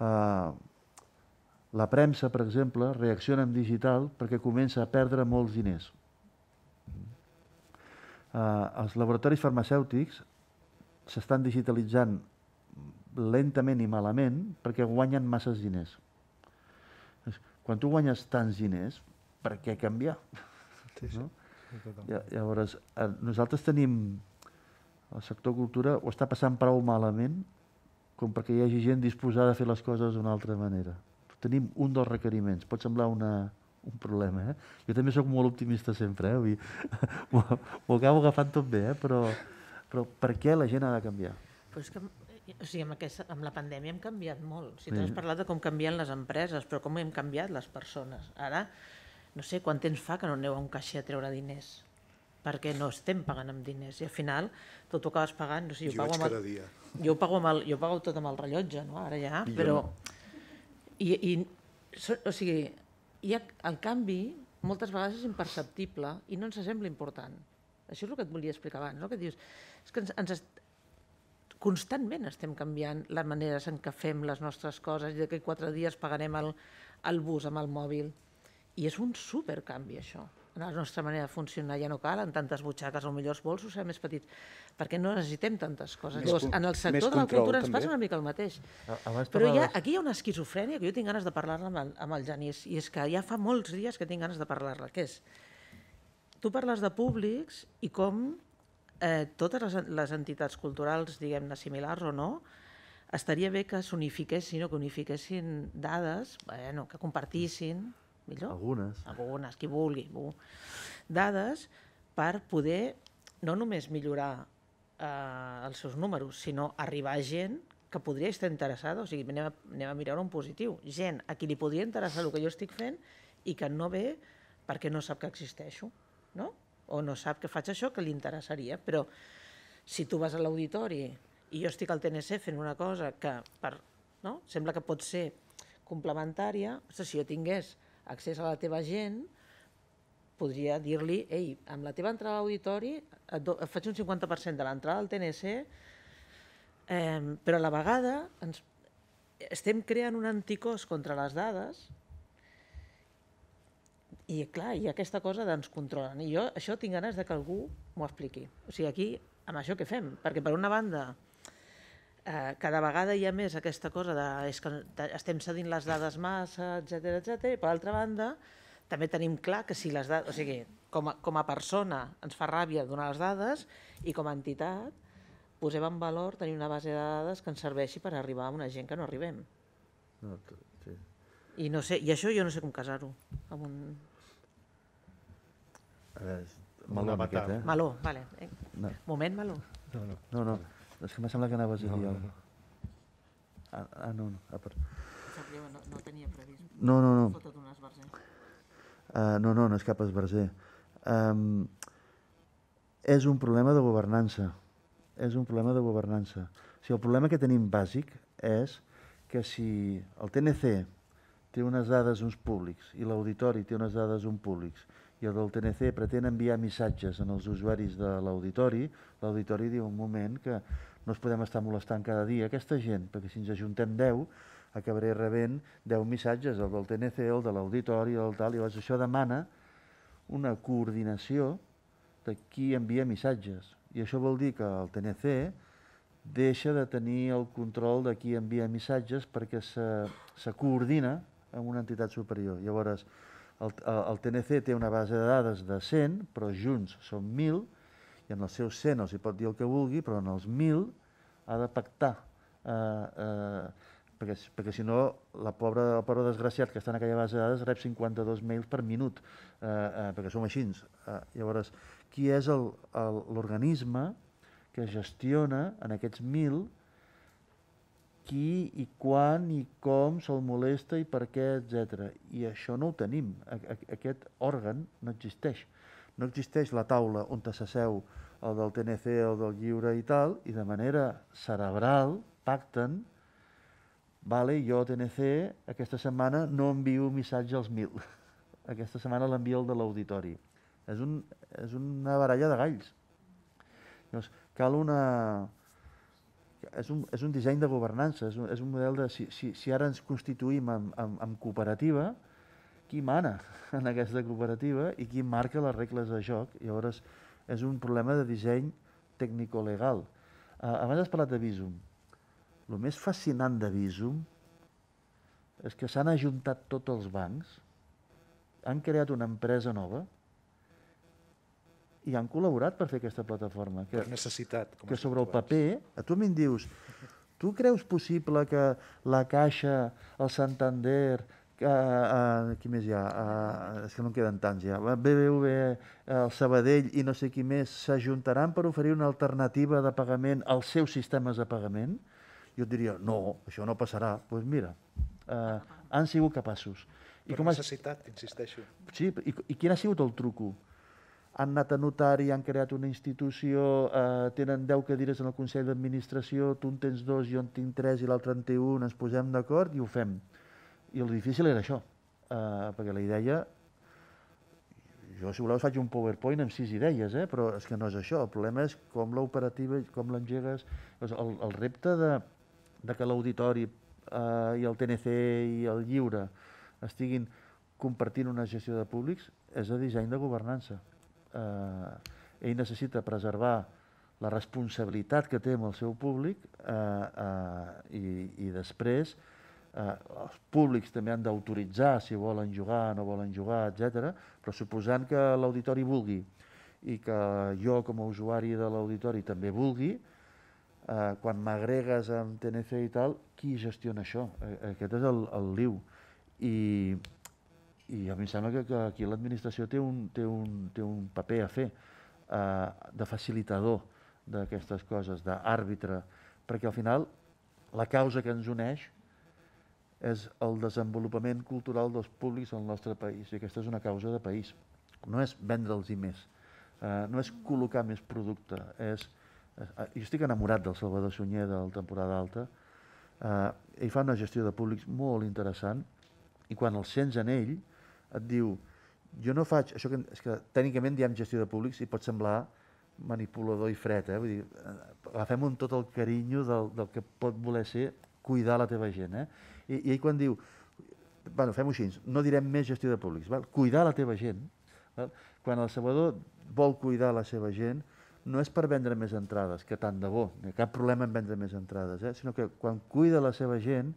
la premsa, per exemple, reacciona en digital perquè comença a perdre molts diners. Els laboratoris farmacèutics s'estan digitalitzant lentament i malament perquè guanyen masses diners. Quan tu guanyes tants diners, per què canviar? Sí. Llavors, nosaltres tenim, el sector cultura ho està passant prou malament com perquè hi hagi gent disposada a fer les coses d'una altra manera. Tenim un dels requeriments, pot semblar un problema, Jo també sóc molt optimista sempre, M'ho acabo agafant tot bé, però per què la gent ha de canviar? Però és que, amb la pandèmia hem canviat molt. Tu has parlat de com canvien les empreses, però com hem canviat les persones. Ara, no sé quant temps fa que no aneu a un caixer a treure diners, perquè no estem pagant amb diners, i al final tot ho acabes pagant. Jo vaig cada dia. Jo ho pago tot amb el rellotge, ara ja, però... O sigui, el canvi moltes vegades és imperceptible i no ens sembla important. Això és el que et volia explicar abans, no? Que dius, és que constantment estem canviant les maneres en què fem les nostres coses, i d'aquí 4 dies pagarem el bus amb el mòbil. I és un supercanvi, això, en la nostra manera de funcionar. Ja no calen tantes butxaques, potser els bolsos seran més petits, perquè no necessitem tantes coses. Llavors, en el sector de la cultura ens passa una mica el mateix. Però aquí hi ha una esquizofrènia que jo tinc ganes de parlar-la amb el Genís, i és que ja fa molts dies que tinc ganes de parlar-la, que és, tu parles de públics i com totes les entitats culturals, diguem-ne, similars o no, estaria bé que s'unifiquessin o que unifiquessin dades, que compartissin, millor? Algunes, qui vulgui. Dades per poder no només millorar els seus números, sinó arribar a gent que podria estar interessada, o sigui, anem a mirar-ho en positiu, gent a qui li podria interessar el que jo estic fent i que no ve perquè no sap que existeixo, no? O no sap que faig això que li interessaria, però si tu vas a l'auditori i jo estic al TNC fent una cosa que sembla que pot ser complementària, si jo tingués accés a la teva gent, podria dir-li, ei, amb la teva entrada a l'auditori et faig un 50% de l'entrada al TNC, però a la vegada estem creant un anticòs contra les dades i, clar, hi ha aquesta cosa d'ens controlen. I jo això tinc ganes que algú m'ho expliqui. O sigui, aquí, amb això què fem? Perquè, per una banda, cada vegada hi ha més aquesta cosa que estem cedint les dades massa, etc. I per altra banda, també tenim clar que si les dades, o sigui, com a persona ens fa ràbia donar les dades i com a entitat posem en valor tenir una base de dades que ens serveixi per arribar a una gent que no arribem. No, sí. I no sé, i això jo no sé com casar-ho. Amb un... A veure, meló avatar. aquest, Meló, vale. No. Moment, meló. No, és que m'ha semblat que anaves a dir alguna cosa. No. No tenia previst. No. Foto d'un esbarzer. No és cap esbarzer. És un problema de governança. O sigui, el problema que tenim bàsic és que si el TNC té unes dades uns públics i l'auditori té unes dades uns públics i el del TNC pretén enviar missatges als usuaris de l'auditori, l'auditori diu un moment que no es podem estar molestant cada dia aquesta gent, perquè si ens ajuntem 10 acabaré rebent 10 missatges, el del TNC, el de l'auditori, el tal, i llavors això demana una coordinació de qui envia missatges. I això vol dir que el TNC deixa de tenir el control de qui envia missatges perquè se coordina amb una entitat superior. Llavors, el TNC té una base de dades de 100, però junts són 1.000, i en els seus 100 els hi pot dir el que vulgui, però en els 1.000 ha de pactar. Perquè si no, el pobre desgraciat que està en aquella base de dades rep 52 mails per minut, perquè som així. Llavors, qui és l'organisme que gestiona en aquests 1.000 qui i quan i com se'l molesta i per què, etc. I això no ho tenim. Aquest òrgan no existeix. No existeix la taula on s'asseu el del TNC o del Lliure i tal, i de manera cerebral pacten, vale, jo TNC aquesta setmana no envio missatge als 1.000. Aquesta setmana l'envio el de l'auditori. És una baralla de galls. Llavors, cal és un disseny de governança, és un model de... Si ara ens constituïm en cooperativa, qui mana en aquesta cooperativa i qui marca les regles de joc? Llavors, és un problema de disseny tècnico-legal. Abans has parlat de Visum. El més fascinant de Visum és que s'han ajuntat tots els bancs, han creat una empresa nova i han col·laborat per fer aquesta plataforma. Per necessitat. Que sobre el paper, a tu a mi em dius, tu creus possible que la Caixa, el Santander, qui més hi ha? És que no en queden tants ja. BBV, el Sabadell i no sé qui més s'ajuntaran per oferir una alternativa de pagament als seus sistemes de pagament? Jo et diria, no, això no passarà. Doncs mira, han sigut capaços. Per necessitat, insisteixo. Sí, i quin ha sigut el truco? Han anat a notari, han creat una institució, tenen 10 cadires en el Consell d'Administració, tu en tens 2, jo en tinc 3 i l'altre en té 1, ens posem d'acord i ho fem. I el difícil era això, perquè la idea... Jo, si voleu, faig un PowerPoint amb 6 idees, però és que no és això. El problema és com l'operativa, com l'engegues... El repte de que l'auditori i el TNC i el Lliure estiguin compartint una gestió de públics és de disseny de governança. Ell necessita preservar la responsabilitat que té amb el seu públic i després els públics també han d'autoritzar si volen jugar, no volen jugar, etc. Però suposant que l'auditori vulgui i que jo com a usuari de l'auditori també vulgui, quan m'agregues amb TNC i tal, qui gestiona això? Aquest és el liu. I a mi em sembla que aquí l'administració té un paper a fer de facilitador d'aquestes coses, d'àrbitre, perquè al final la causa que ens uneix és el desenvolupament cultural dels públics al nostre país, i aquesta és una causa de país. No és vendre'ls més, no és col·locar més producte, jo estic enamorat del Salvador Sunyer del Temporada Alta, ell fa una gestió de públics molt interessant i quan el sents en ell et diu, jo no faig, això que, és que tècnicament diem gestió de públics i pot semblar manipulador i fred, vull dir, agafem-ho amb tot el carinyo del que pot voler ser cuidar la teva gent, I ell quan diu, bueno, fem-ho així, no direm més gestió de públics, cuidar la teva gent, quan el Salvador vol cuidar la seva gent, no és per vendre més entrades, que tant de bo, no hi ha cap problema en vendre més entrades, sinó que quan cuida la seva gent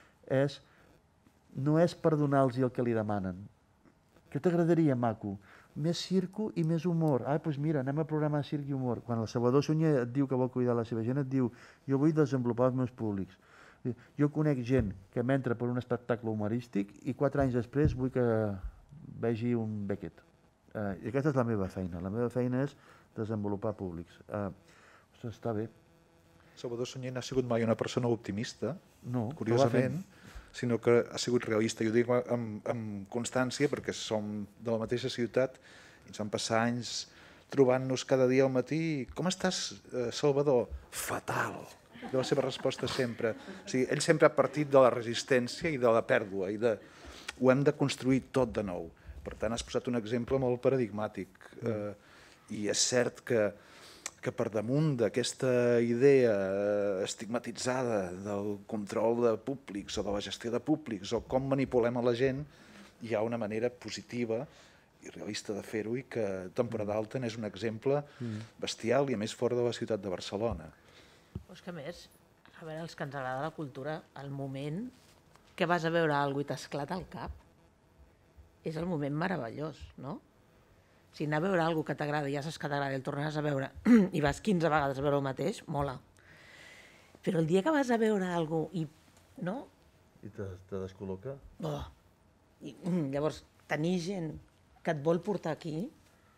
no és per donar-los el que li demanen. Què t'agradaria, maco? més circo i més humor. Doncs mira, anem a programar circ i humor. Quan el Salvador Sunyer et diu que vol cuidar la seva gent, et diu, jo vull desenvolupar els meus públics. Jo conec gent que m'entra per un espectacle humorístic i 4 anys després vull que vegi un Beckett. I aquesta és la meva feina. La meva feina és desenvolupar públics. Ostres, està bé. Salvador Sunyer no ha sigut mai una persona optimista, No, curiosament, sinó que ha sigut realista. I ho dic amb constància perquè som de la mateixa ciutat i ens van passar anys trobant-nos cada dia al matí. Com estàs, Salvador? Fatal. De la seva resposta sempre. O sigui, ell sempre ha partit de la resistència i de la pèrdua i ho hem de construir tot de nou. Per tant, has posat un exemple molt paradigmàtic. I és cert que per damunt d'aquesta idea estigmatitzada del control de públics o de la gestió de públics o com manipulem a la gent, hi ha una manera positiva i realista de fer-ho i que Temporada Alta n'és un exemple bestial i a més fora de la ciutat de Barcelona. Però és que a més, a veure, els que ens agrada la cultura, el moment que vas a veure alguna cosa i t'esclata al cap és el moment meravellós, no? Si anar a veure alguna cosa que t'agrada i ja saps que t'agrada i el tornaràs a veure i vas 15 vegades a veure el mateix, mola. Però el dia que vas a veure alguna cosa i... no? I te descol·loca? I, llavors, tenir gent que et vol portar aquí...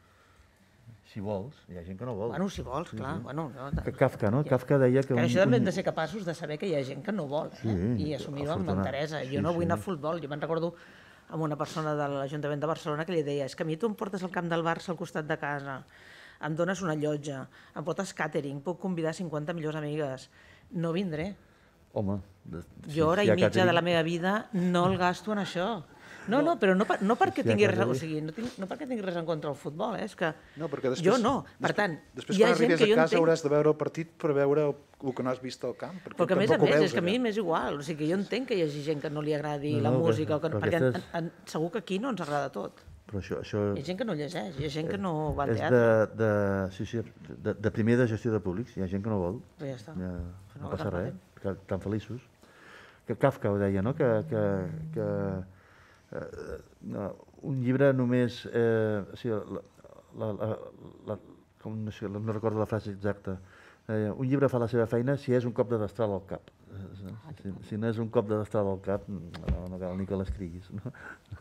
Si vols, hi ha gent que no vol. Bueno, si vols, clar. Bueno, no, Kafka, no? Kafka deia que... això també hem de ser capaços de saber que hi ha gent que no vol, i assumir-ho amb enteresa. Jo no vull anar a futbol. Jo me'n recordo amb una persona de l'Ajuntament de Barcelona que li deia és que a mi tu em portes al camp del Barça al costat de casa, em dones una llotja, em portes càtering, puc convidar 50 millors amigues. No vindré. Home... Jo hora i mitja de la meva vida no el gasto en això. No, però no perquè tingui res, o sigui, no perquè tingui res en contra del futbol, és que jo no. Per tant, després hi ha quan gent arribis que a jo casa entenc... hauràs de veure el partit per veure el que no has vist al camp. Però que a més, és que a mi m'és igual. O sigui, jo entenc que hi hagi gent que no li agradi la música, perquè segur que aquí no ens agrada tot. Però això... Hi ha gent que no llegeix, hi ha gent que no va al És teatre. de primer de gestió de públics, hi ha gent que no vol. Però ja està. No passa res, que estan feliços. Que Kafka ho deia, no? Que un llibre només... No recordo la frase exacta. Un llibre fa la seva feina si és un cop de destral al cap. Si no és un cop de destral al cap, no cal ni que l'escriguis. No?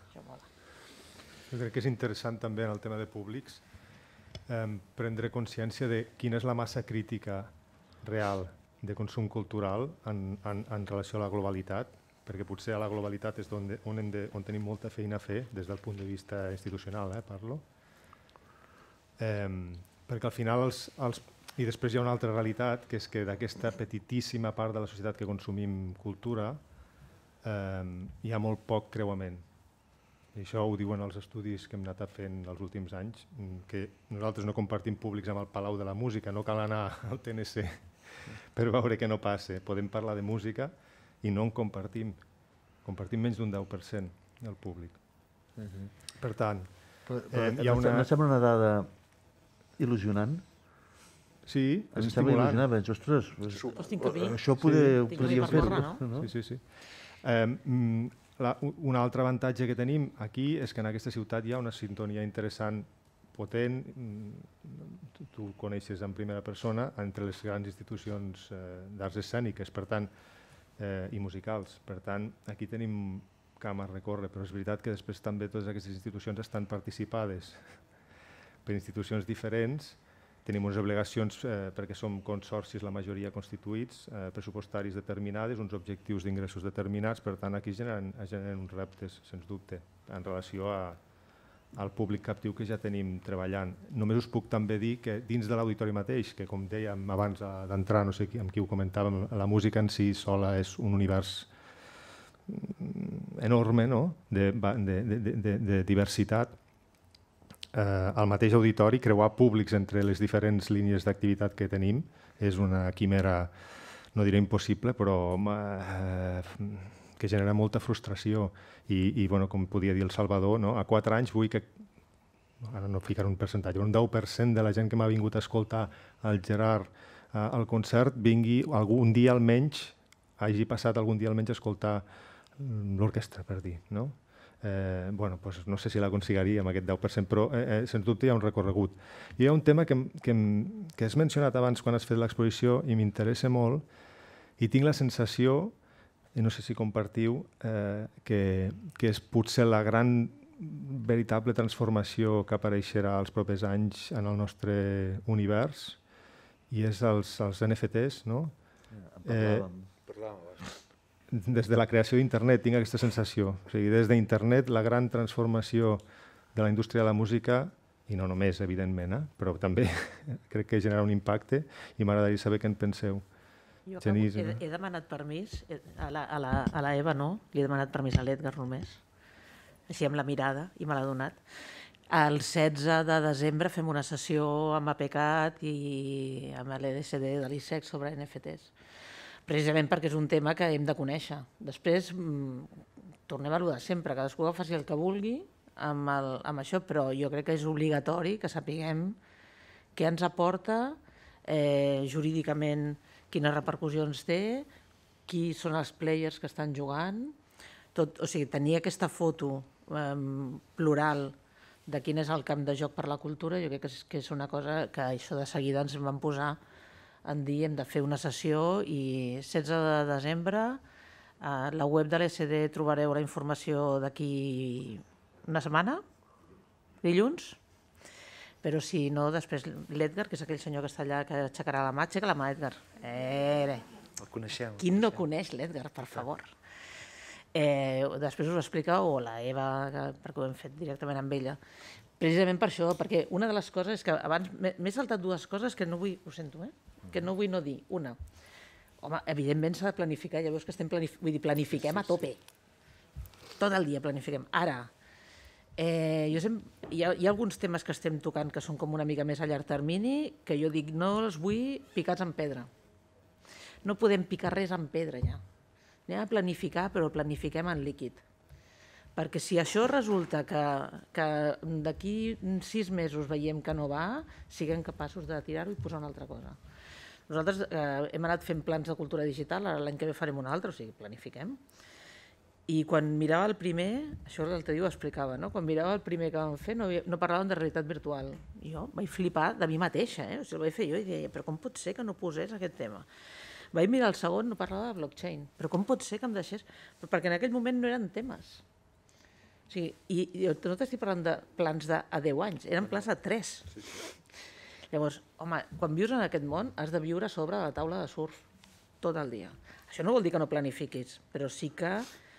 Jo crec que és interessant també en el tema de públics prendre consciència de quina és la massa crítica real de consum cultural en relació a la globalitat, perquè potser a la globalitat és on tenim molta feina a fer des del punt de vista institucional, parlo. Perquè al final i després hi ha una altra realitat, que és que d'aquesta petitíssima part de la societat que consumim cultura hi ha molt poc creuament. I això ho diuen els estudis que hem anat fent els últims anys, que nosaltres no compartim públics amb el Palau de la Música, no cal anar al TNC per veure què no passa. Podem parlar de música i no en compartim. Compartim menys d'un 10% del públic. Per tant, hi ha una... No sembla una dada il·lusionant? Sí, és em sembla estimulant. il·lusionant. Ostres, això podríem fer-ho. Sí. Un altre avantatge que tenim aquí és que en aquesta ciutat hi ha una sintonia interessant, potent, tu coneixes en primera persona, entre les grans institucions d'arts escèniques, per tant, i musicals. Per tant, aquí tenim camp a recórrer, però és veritat que després també totes aquestes institucions estan participades per institucions diferents, tenim unes obligacions perquè som consorcis, la majoria constituïts, pressupostaris determinades, uns objectius d'ingressos determinats, per tant aquí generen uns reptes, sens dubte, en relació al públic captiu que ja tenim treballant. Només us puc també dir que dins de l'auditori mateix, que com dèiem abans d'entrar, no sé amb qui ho comentàvem, la música en si sola és un univers enorme, no? de diversitat. Al mateix auditori, creuar públics entre les diferents línies d'activitat que tenim és una quimera, no diré impossible, però que genera molta frustració. I com podia dir el Salvador, a 4 anys vull que, ara no ficaré un percentatge, un 10% de la gent que m'ha vingut a escoltar el Gerard al concert vingui algun dia almenys, hagi passat algun dia almenys a escoltar l'orquestra, per dir, no? bueno, doncs no sé si l'aconseguiria amb aquest 10%, però sens dubte hi ha un recorregut. I hi ha un tema que has mencionat abans quan has fet l'exposició i m'interessa molt i tinc la sensació, i no sé si compartiu, que és potser la gran veritable transformació que apareixerà els propers anys en el nostre univers i és els NFTs, no? Des de la creació d'internet tinc aquesta sensació. O sigui, des d'internet la gran transformació de la indústria de la música, i no només, evidentment, però també crec que genera un impacte i m'agradaria saber què en penseu. Jo he demanat permís, a la Eva no, li he demanat permís a l'Edgar només, així amb la mirada, i me l'ha donat. El 16 de desembre fem una sessió amb APCAT i amb l'EDCD de l'ISEC sobre NFTs, precisament perquè és un tema que hem de conèixer. Després, tornem a lo de sempre, cadascú faci el que vulgui amb això, però jo crec que és obligatori que sapiguem què ens aporta jurídicament, quines repercussions té, qui són els players que estan jugant, o sigui, tenir aquesta foto plural de quin és el camp de joc per la cultura, jo crec que és una cosa que això de seguida ens vam posar en dir hem de fer una sessió i 16 de desembre a la web de l'ESD trobareu la informació d'aquí una setmana, dilluns, però si no, després l'Edgar, que és aquell senyor que està allà, que aixecarà la mà, aixeca la mà, Edgar. El coneixem. Qui no coneix l'Edgar, per favor? Després us ho explica, o la Eva, perquè ho hem fet directament amb ella. Precisament per això, perquè una de les coses és que abans m'he saltat dues coses que no vull, ho sento, que no vull no dir. Una, home, evidentment s'ha de planificar, ja veus que planifiquem a tope. Tot el dia planifiquem. Ara, hi ha alguns temes que estem tocant que són com una mica més a llarg termini, que jo dic, no els vull picats en pedra. No podem picar res en pedra ja. Anem a planificar, però planifiquem en líquid. Perquè si això resulta que d'aquí 6 mesos veiem que no va, siguem capaços de tirar-ho i posar una altra cosa. Nosaltres hem anat fent plans de cultura digital, ara l'any que ve farem un altre, o sigui, planifiquem. I quan mirava el primer, això l'altre dia ho explicava, no? Quan mirava el primer que vam fer no parlàvem de realitat virtual. I jo vaig flipar de mi mateixa, o sigui, el vaig fer jo i deia, però com pot ser que no posés aquest tema? Vaig mirar el segon, no parlava de blockchain, però com pot ser que em deixés? Perquè en aquell moment no eren temes. O sigui, i no t'estic parlant de plans de 10 anys, eren plans de 3. Llavors, home, quan vius en aquest món has de viure sobre la taula de surf tot el dia. Això no vol dir que no planifiquis, però sí que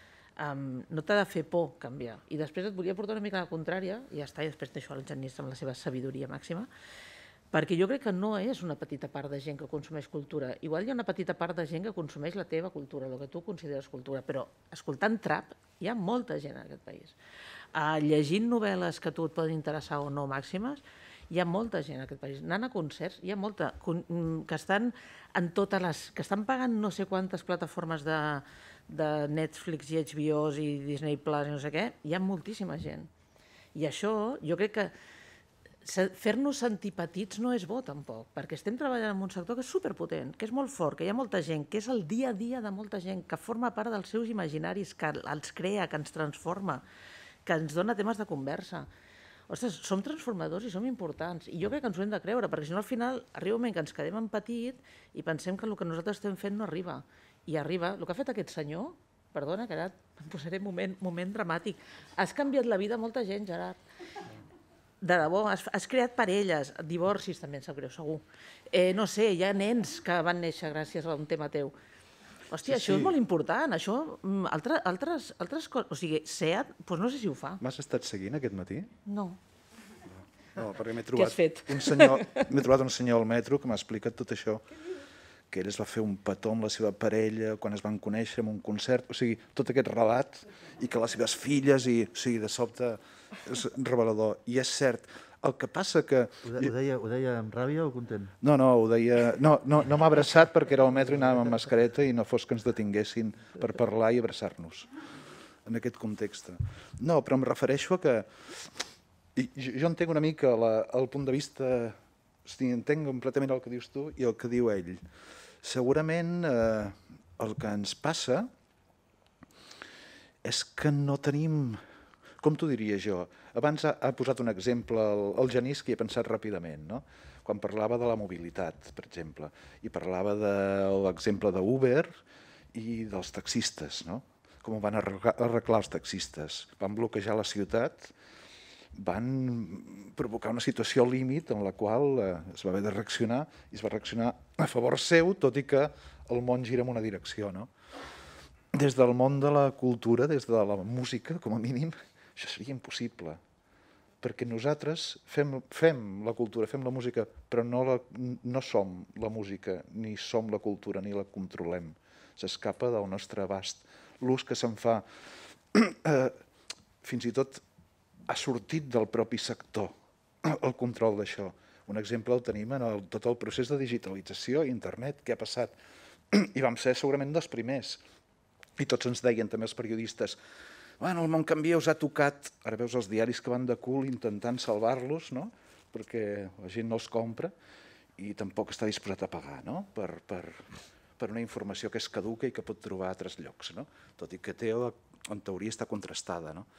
no t'ha de fer por canviar. I després et volia portar una mica a la contrària, i ja està, i després deixo el Genís amb la seva sabidoria màxima, perquè jo crec que no és una petita part de gent que consumeix cultura. Igual hi ha una petita part de gent que consumeix la teva cultura, el que tu consideres cultura, però escoltant trap hi ha molta gent en aquest país. Llegint novel·les que a tu et poden interessar o no màximes, hi ha molta gent en aquest país. Anant a concerts, hi ha molta que estan en totes les... que estan pagant no sé quantes plataformes de Netflix i HBO i Disney Plus i no sé què, hi ha moltíssima gent. I això, jo crec que fer-nos sentir petits no és bo tampoc, perquè estem treballant en un sector que és superpotent, que és molt fort, que hi ha molta gent, que és el dia a dia de molta gent, que forma part dels seus imaginaris, que els crea, que ens transforma, que ens dona temes de conversa. Ostres, som transformadors i som importants, i jo crec que ens ho hem de creure, perquè si no al final arriba un moment que ens quedem en petit i pensem que el que nosaltres estem fent no arriba. I arriba, el que ha fet aquest senyor, perdona, que ara em posaré moment dramàtic, has canviat la vida a molta gent, Gerard. De debò, has creat parelles, divorcis també em sap greu, segur. No sé, hi ha nens que van néixer gràcies a un tema teu. Hòstia, això és molt important, això, altres coses, o sigui, SEAT, doncs no sé si ho fa. M'has estat seguint aquest matí? No. No, perquè m'he Què has fet? trobat un senyor al metro que m'ha explicat tot això, que ell es va fer un petó amb la seva parella quan es van conèixer en un concert, o sigui, tot aquest relat, i que les seves filles, i, o sigui, de sobte és revelador. I és cert, el que passa que... Ho deia amb ràbia o content? No, ho deia... No m'ha abraçat perquè era al metro i anàvem amb mascareta i no fos que ens detinguessin per parlar i abraçar-nos en aquest context. No, però em refereixo a que... Jo entenc una mica el punt de vista... Entenc completament el que dius tu i el que diu ell. Segurament el que ens passa és que no tenim com t'ho diria jo? Abans ha posat un exemple el Genís que hi he pensat ràpidament, no? Quan parlava de la mobilitat, per exemple, i parlava de l'exemple d'Uber i dels taxistes, no? Com ho van arreglar els taxistes. Van bloquejar la ciutat, van provocar una situació límit en la qual es va haver de reaccionar i es va reaccionar a favor seu, tot i que el món gira en una direcció, no? Des del món de la cultura, des de la música, com a mínim, això seria impossible, perquè nosaltres fem la cultura, fem la música, però no som la música, ni som la cultura, ni la controlem. S'escapa del nostre abast. L'ús que se'n fa, fins i tot ha sortit del propi sector, el control d'això. Un exemple el tenim en tot el procés de digitalització, internet, què ha passat. I vam ser segurament dels primers. I tots ens deien, també els periodistes, bueno, el món canvia, us ha tocat. Ara veus els diaris que van de cul intentant salvar-los, no? Perquè la gent no els compra i tampoc està disposat a pagar, no? Per una informació que és caduca i que pot trobar a altres llocs, no? Tot i que en teoria està contrastada, no?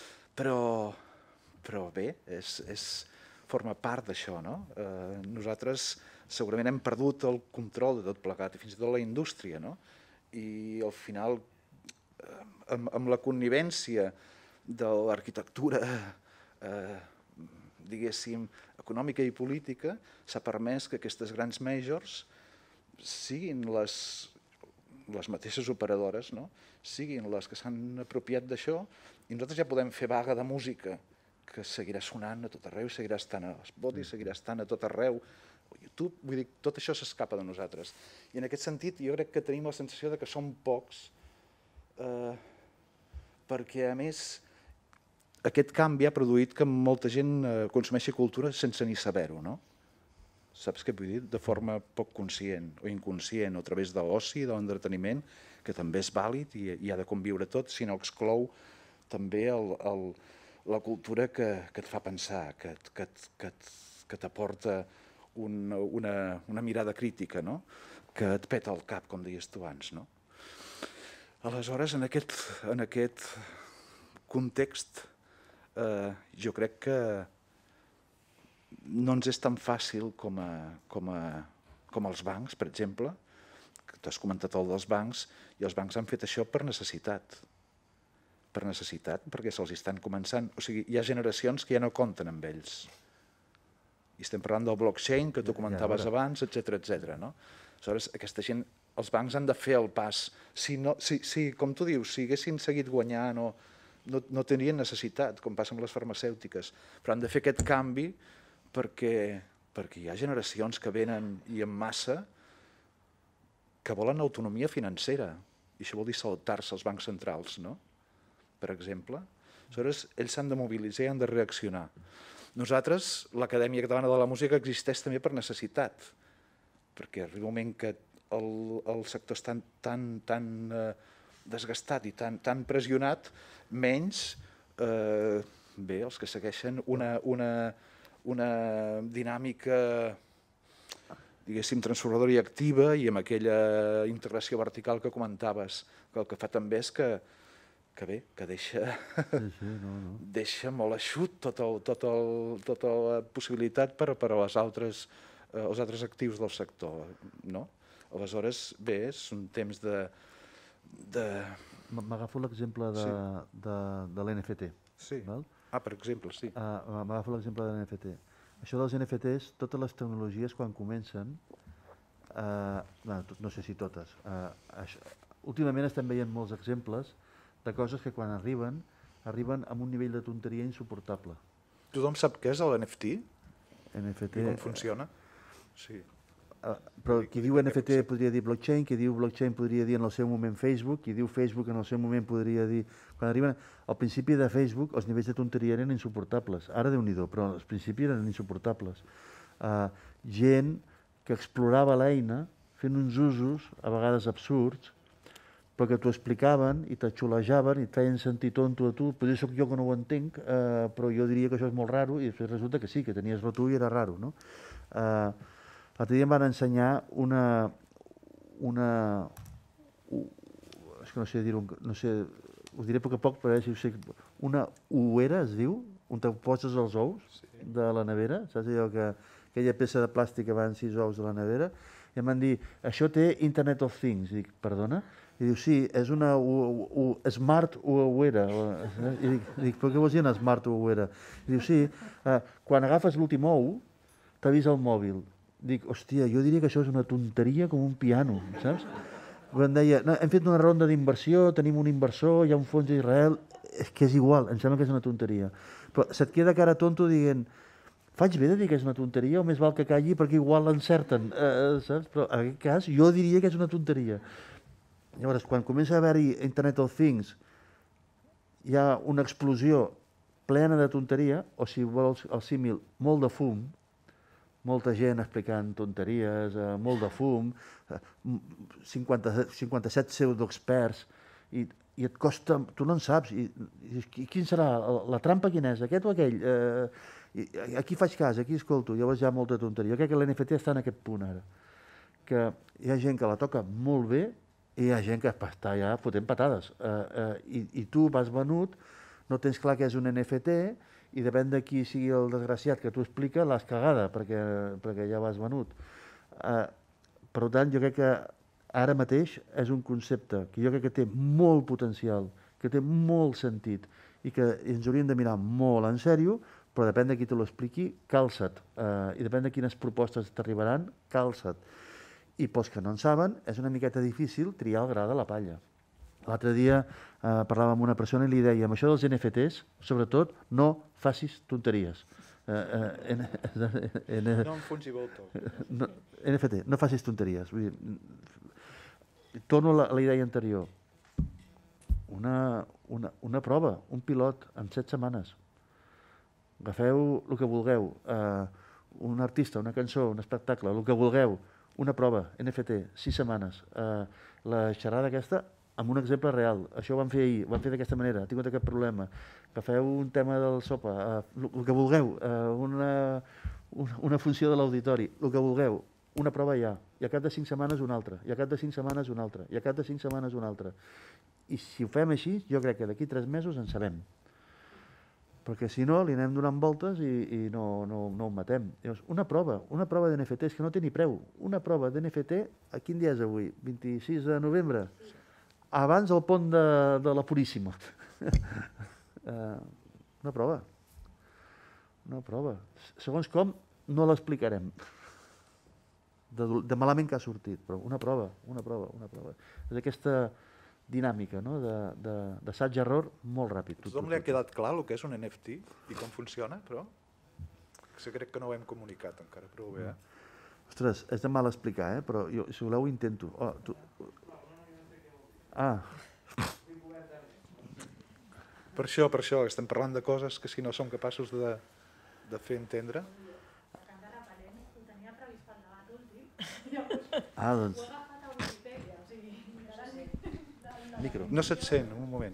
Però bé, forma part d'això, no? Nosaltres segurament hem perdut el control de tot plegat, i fins i tot la indústria, no? I al final, amb la connivència de l'arquitectura, diguéssim, econòmica i política, s'ha permès que aquestes grans majors siguin les mateixes operadores, no? Siguin les que s'han apropiat d'això, i nosaltres ja podem fer vaga de música, que seguirà sonant a tot arreu, seguirà estant a Spotify, seguirà estant a tot arreu, a YouTube, vull dir, tot això s'escapa de nosaltres. I en aquest sentit jo crec que tenim la sensació de que som pocs, perquè a més aquest canvi ha produït que molta gent consumeixi cultura sense ni saber-ho, no? Saps què vull dir? De forma poc conscient o inconscient, o a través de l'oci, de l'entreteniment, que també és vàlid i ha de conviure tot, si no exclou també la cultura que et fa pensar, que t'aporta una mirada crítica, no? Que et peta el cap, com deies tu abans, no? Aleshores, en aquest context, jo crec que no ens és tan fàcil com els bancs, per exemple, que tu has comentat el dels bancs, i els bancs han fet això per necessitat, perquè se'ls estan començant. O sigui, hi ha generacions que ja no compten amb ells. I estem parlant del blockchain, que tu comentaves abans, etcètera, no? Aleshores, aquesta gent, els bancs han de fer el pas. Si, com tu dius, si haguessin seguit guanyant o no tenien necessitat, com passa amb les farmacèutiques, però han de fer aquest canvi perquè hi ha generacions que venen i en massa que volen autonomia financera, i això vol dir saltar-se els bancs centrals, no? Per exemple. Aleshores, ells s'han de mobilitzar i han de reaccionar. Nosaltres, l'Acadèmia Catalana de la Música, existeix també per necessitat, perquè arriba un moment que el sector està tan desgastat i tan pressionat, menys els que segueixen una dinàmica, diguéssim, transformadora i activa, i amb aquella integració vertical que comentaves, que el que fa també és que deixa molt eixut tota la possibilitat per als altres actius del sector, no? Aleshores, bé, és un temps de... M'agafo l'exemple de l'NFT. Sí. Per exemple, sí. M'agafo l'exemple de l'NFT. Això dels NFTs, totes les tecnologies quan comencen, no sé si totes, últimament estem veient molts exemples de coses que quan arriben amb un nivell de tonteria insuportable. Tothom sap què és l'NFT? NFT... I com funciona? Sí. Però qui diu NFT podria dir blockchain, qui diu blockchain podria dir en el seu moment Facebook, qui diu Facebook en el seu moment podria dir... Quan arriben al principi de Facebook, els nivells de tonteria eren insuportables. Ara Déu-n'hi-do, però al principi eren insuportables. Gent que explorava l'eina fent uns usos, a vegades absurds, però que t'ho explicaven i t'axulejaven i et feien sentir tonto a tu. Potser soc jo que no ho entenc, però jo diria que això és molt raro, i després resulta que sí, que tenies raó tu i era raro, no? L'altre dia em van ensenyar és que no sé dir-ho, no sé, ho diré a poc a poc, però si ho sé, una ouera es diu, on te poses els ous de la nevera, saps allò que aquella peça de plàstic que van 6 ous de la nevera, i em van dir, això té Internet of Things. I dic, perdona? I diu, sí, és una smart ouera. I dic, però què vols dir una smart ouera? I diu, sí, quan agafes l'últim ou, t'avisa el mòbil. Dic, hòstia, jo diria que això és una tonteria com un piano, saps? Quan deia, no, hem fet una ronda d'inversió, tenim un inversor, hi ha un fons d'Israel, és que és igual, em sembla que és una tonteria. Però se't queda cara tonto dient, faig bé de dir que és una tonteria o més val que calli perquè igual l'encerten, saps? Però en aquest cas jo diria que és una tonteria. Llavors, quan comença a haver-hi Internet of Things, hi ha una explosió plena de tonteria, o si vols el símil, molt de fum, molta gent explicant tonteries, molt de fum, 57 pseudoexperts, i et costa, tu no en saps, i quin serà, la trampa quina és, aquest o aquell? Aquí faig cas, aquí escolto, llavors hi ha molta tonteria. Jo crec que l'NFT està en aquest punt ara, que hi ha gent que la toca molt bé i hi ha gent que està ja fotent patades. I tu vas venut, no tens clar què és un NFT, i depèn de qui sigui el desgraciat que t'ho explica, l'has cagada, perquè ja vas venut. Per tant, jo crec que ara mateix és un concepte que jo crec que té molt potencial, que té molt sentit, i que ens hauríem de mirar molt en sèrio, però depèn de qui te lo expliqui, calça't. I depèn de quines propostes t'arribaran, calça't. I pels que no en saben, és una miqueta difícil triar el gra de la palla. L'altre dia parlava amb una persona i li deia, amb això dels NFTs, sobretot, no facis tonteries. Non-fungible token. NFT, no facis tonteries. Vull dir, torno a la idea anterior. Una prova, un pilot, en 7 setmanes. Agafeu el que vulgueu, un artista, una cançó, un espectacle, el que vulgueu, una prova, NFT, 6 setmanes. La xerrada aquesta, amb un exemple real. Això ho vam fer ahir, ho vam fer d'aquesta manera, ha tingut aquest problema. Agafeu un tema del sopa, el que vulgueu, una funció de l'auditori, el que vulgueu, una prova ja. I a cap de 5 setmanes una altra, i a cap de 5 setmanes una altra, i a cap de 5 setmanes una altra. I si ho fem així, jo crec que d'aquí 3 mesos en sabem. Perquè si no, li anem donant voltes i no ho matem. Llavors, una prova d'NFT, és que no té ni preu. Una prova d'NFT, a quin dia és avui? 26 de novembre? Abans del pont de la Puríssima. Una prova. Una prova. Segons com, no l'explicarem. De malament que ha sortit, però una prova. És aquesta dinàmica, no? d'assaig-error molt ràpid. A tothom li ha quedat clar el que és un NFT i com funciona, però crec que no ho hem comunicat encara prou bé. Ostres, és de mal explicar, però jo, si voleu, ho intento. Per això, estem parlant de coses que si no som capaços de fer entendre. Ho tenia previst pel debat últim. Doncs... Ho he agafat a Wikipedia, o sigui, ara sí. Micro. No se't sent, un moment.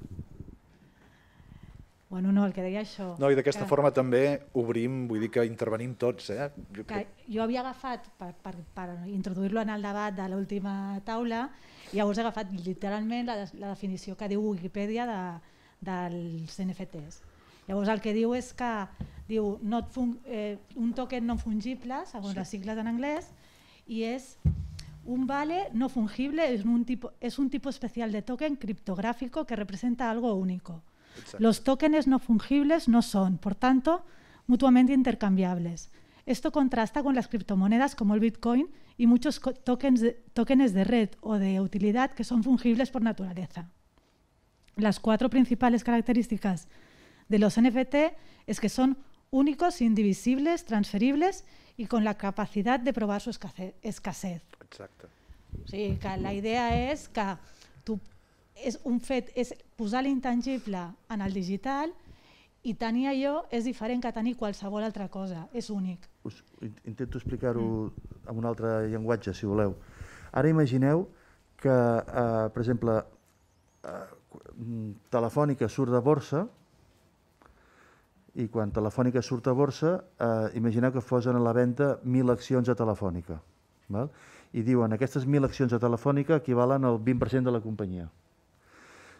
Bueno, no, el que deia això... No, i d'aquesta forma també obrim, vull dir que intervenim tots, Jo havia agafat, per introduir-lo en el debat de l'última taula, llavors he agafat literalment la definició que diu Wikipedia dels NFTs. Llavors el que diu és que diu un token no fungible, segons les sigles en anglès, i és un vale no fungible, es un tipo especial de token criptográfico que representa algo único. Exacto. Los tokens no fungibles no son, por tanto, mutuamente intercambiables. Esto contrasta con las criptomonedas como el Bitcoin y muchos tokens de red o de utilidad que son fungibles por naturaleza. Las 4 principales características de los NFT es que son únicos, indivisibles, transferibles y con la capacidad de probar su escasez. Exacte. O sigui, que la idea és que és posar l'intangible en el digital i tenir allò és diferent que tenir qualsevol altra cosa, és únic. Intento explicar-ho en un altre llenguatge, si voleu. Ara imagineu que, per exemple, Telefònica surt de borsa i quan Telefònica surt a borsa, imagineu que posen a la venda 1.000 accions a Telefònica. I diuen, aquestes 1.000 accions a Telefònica equivalen al 20% de la companyia.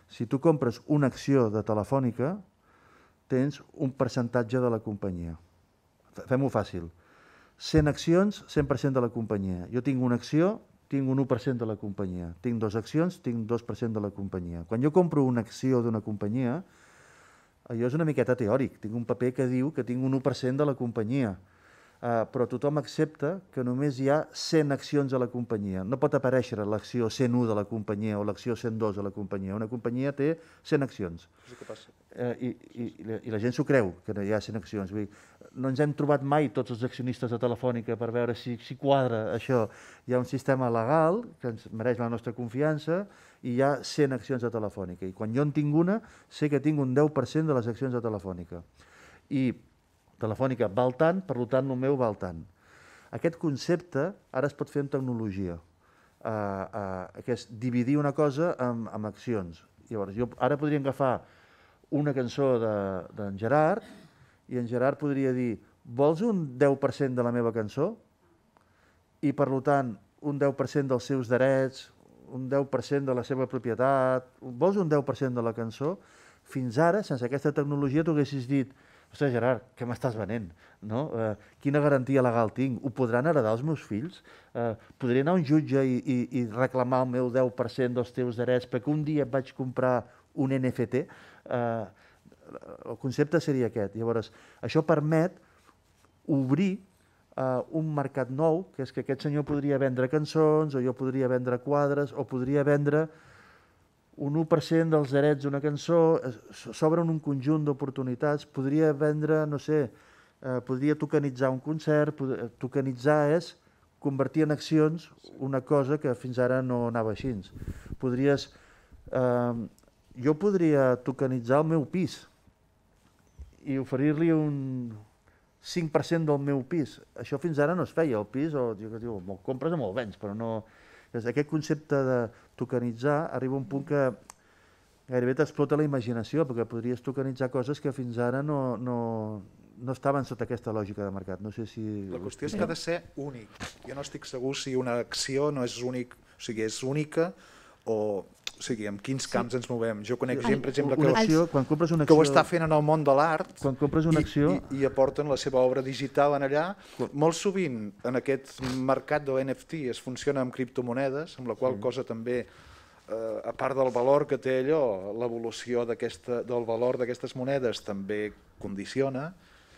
Si tu compres una acció de Telefònica, tens un percentatge de la companyia. Fem-ho fàcil. 100 accions, 100% de la companyia. Jo tinc una acció, tinc un 1% de la companyia. Tinc 2 accions, tinc 2% de la companyia. Quan jo compro una acció d'una companyia, allò és una miqueta teòric. Tinc un paper que diu que tinc un 1% de la companyia. Però tothom accepta que només hi ha 100 accions a la companyia. No pot aparèixer l'acció 101 de la companyia o l'acció 102 de la companyia. Una companyia té 100 accions. És el que passa. I la gent s'ho creu, que hi ha 100 accions. Vull dir, no ens hem trobat mai tots els accionistes de Telefònica per veure si quadra això. Hi ha un sistema legal que ens mereix la nostra confiança i hi ha 100 accions de Telefònica. I quan jo en tinc una, sé que tinc un 10% de les accions de Telefònica. I Telefònica val tant, per tant el meu val tant. Aquest concepte ara es pot fer en tecnologia, que és dividir una cosa en accions. Llavors, ara podríem agafar una cançó d'en Gerard i en Gerard podria dir: vols un 10% de la meva cançó? I per tant, un 10% dels seus drets, un 10% de la seva propietat, vols un 10% de la cançó? Fins ara, sense aquesta tecnologia, tu haguessis dit: ostres, Gerard, què m'estàs venent? No? Quina garantia legal tinc? Ho podran heredar els meus fills? Podré anar a un jutge i reclamar el meu 10% dels teus drets perquè un dia et vaig comprar un NFT? El concepte seria aquest. Llavors, això permet obrir un mercat nou, que és que aquest senyor podria vendre cançons, o jo podria vendre quadres, o podria vendre un 1% dels drets d'una cançó. S'obren un conjunt d'oportunitats. Podria vendre, no sé, podria tokenitzar un concert. Tokenitzar és convertir en accions una cosa que fins ara no anava així. Jo podria tokenitzar el meu pis i oferir-li un 5% del meu pis. Això fins ara no es feia. El pis, me'l compres o me'l vens, però no... Aquest concepte de tokenitzar arriba a un punt que gairebé t'explota la imaginació, perquè podries tokenitzar coses que fins ara no estaven sota aquesta lògica de mercat. No sé si... La qüestió és que ha de ser únic. Jo no estic segur si una acció no és única, o sigui, és única o sigui, en quins camps ens movem. Jo conec gent, per exemple, que ho està fent en el món de l'art i aporten la seva obra digital en allà. Molt sovint en aquest mercat de l'NFT es funciona amb criptomonedes, amb la qual cosa també, a part del valor que té allò, l'evolució del valor d'aquestes monedes també condiciona.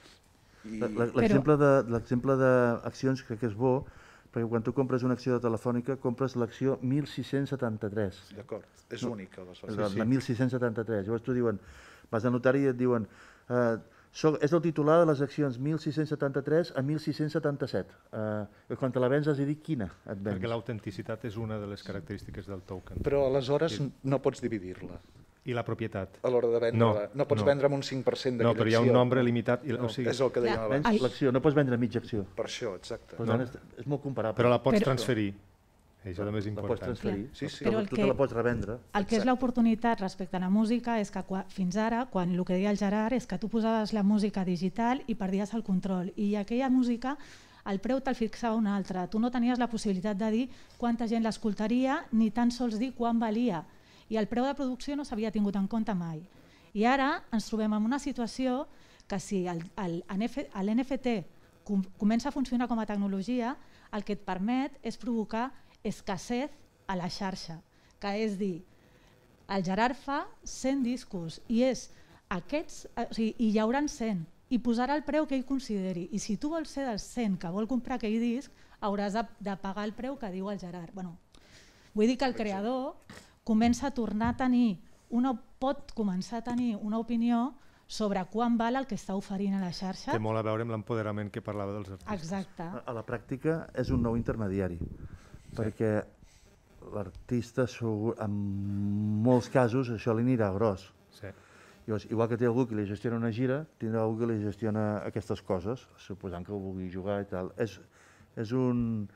L'exemple d'accions crec que és bo, perquè quan tu compres una acció de Telefònica, compres l'acció 1673. D'acord, és única. La 1673. Llavors tu diuen, vas a notari i et diuen, és el titular de les accions 1673 a 1677. Quan te la vens has de dir quina et vens. Perquè l'autenticitat és una de les característiques del token. Però aleshores no pots dividir-la. I la propietat. A l'hora de vendre-la. No pots vendre amb un 5% d'aquella acció. No, però hi ha un nombre limitat. És el que dèiem abans. L'acció, no pots vendre mitja acció. Per això, exacte. Per tant, és molt comparable. Però la pots transferir. Això també és important. La pots transferir, sí. Tu te la pots revendre. El que és l'oportunitat respecte a la música és que fins ara, quan el que deia el Gerard, és que tu posaves la música digital i perdies el control. I aquella música, el preu te'l fixava un altre. Tu no tenies la possibilitat de dir quanta gent l'escoltaria ni tan sols dir quan valia. I el preu de producció no s'havia tingut en compte mai. I ara ens trobem en una situació que si l'NFT comença a funcionar com a tecnologia, el que et permet és provocar escassez a la xarxa, que és dir, el Gerard fa 100 discos i hi haurà 100 i posarà el preu que ell consideri. I si tu vols ser dels 100 que vol comprar aquell disc, hauràs de pagar el preu que diu el Gerard. Vull dir que el creador comença a tornar a tenir pot començar a tenir una opinió sobre quan val el que està oferint a la xarxa. Té molt a veure amb l'empoderament que parlava dels artistes. Exacte. A la pràctica és un nou intermediari, perquè l'artista, en molts casos, això li anirà gros. Llavors, igual que té algú que li gestiona una gira, tindrà algú que li gestiona aquestes coses, suposant que ho vulgui jugar i tal. És un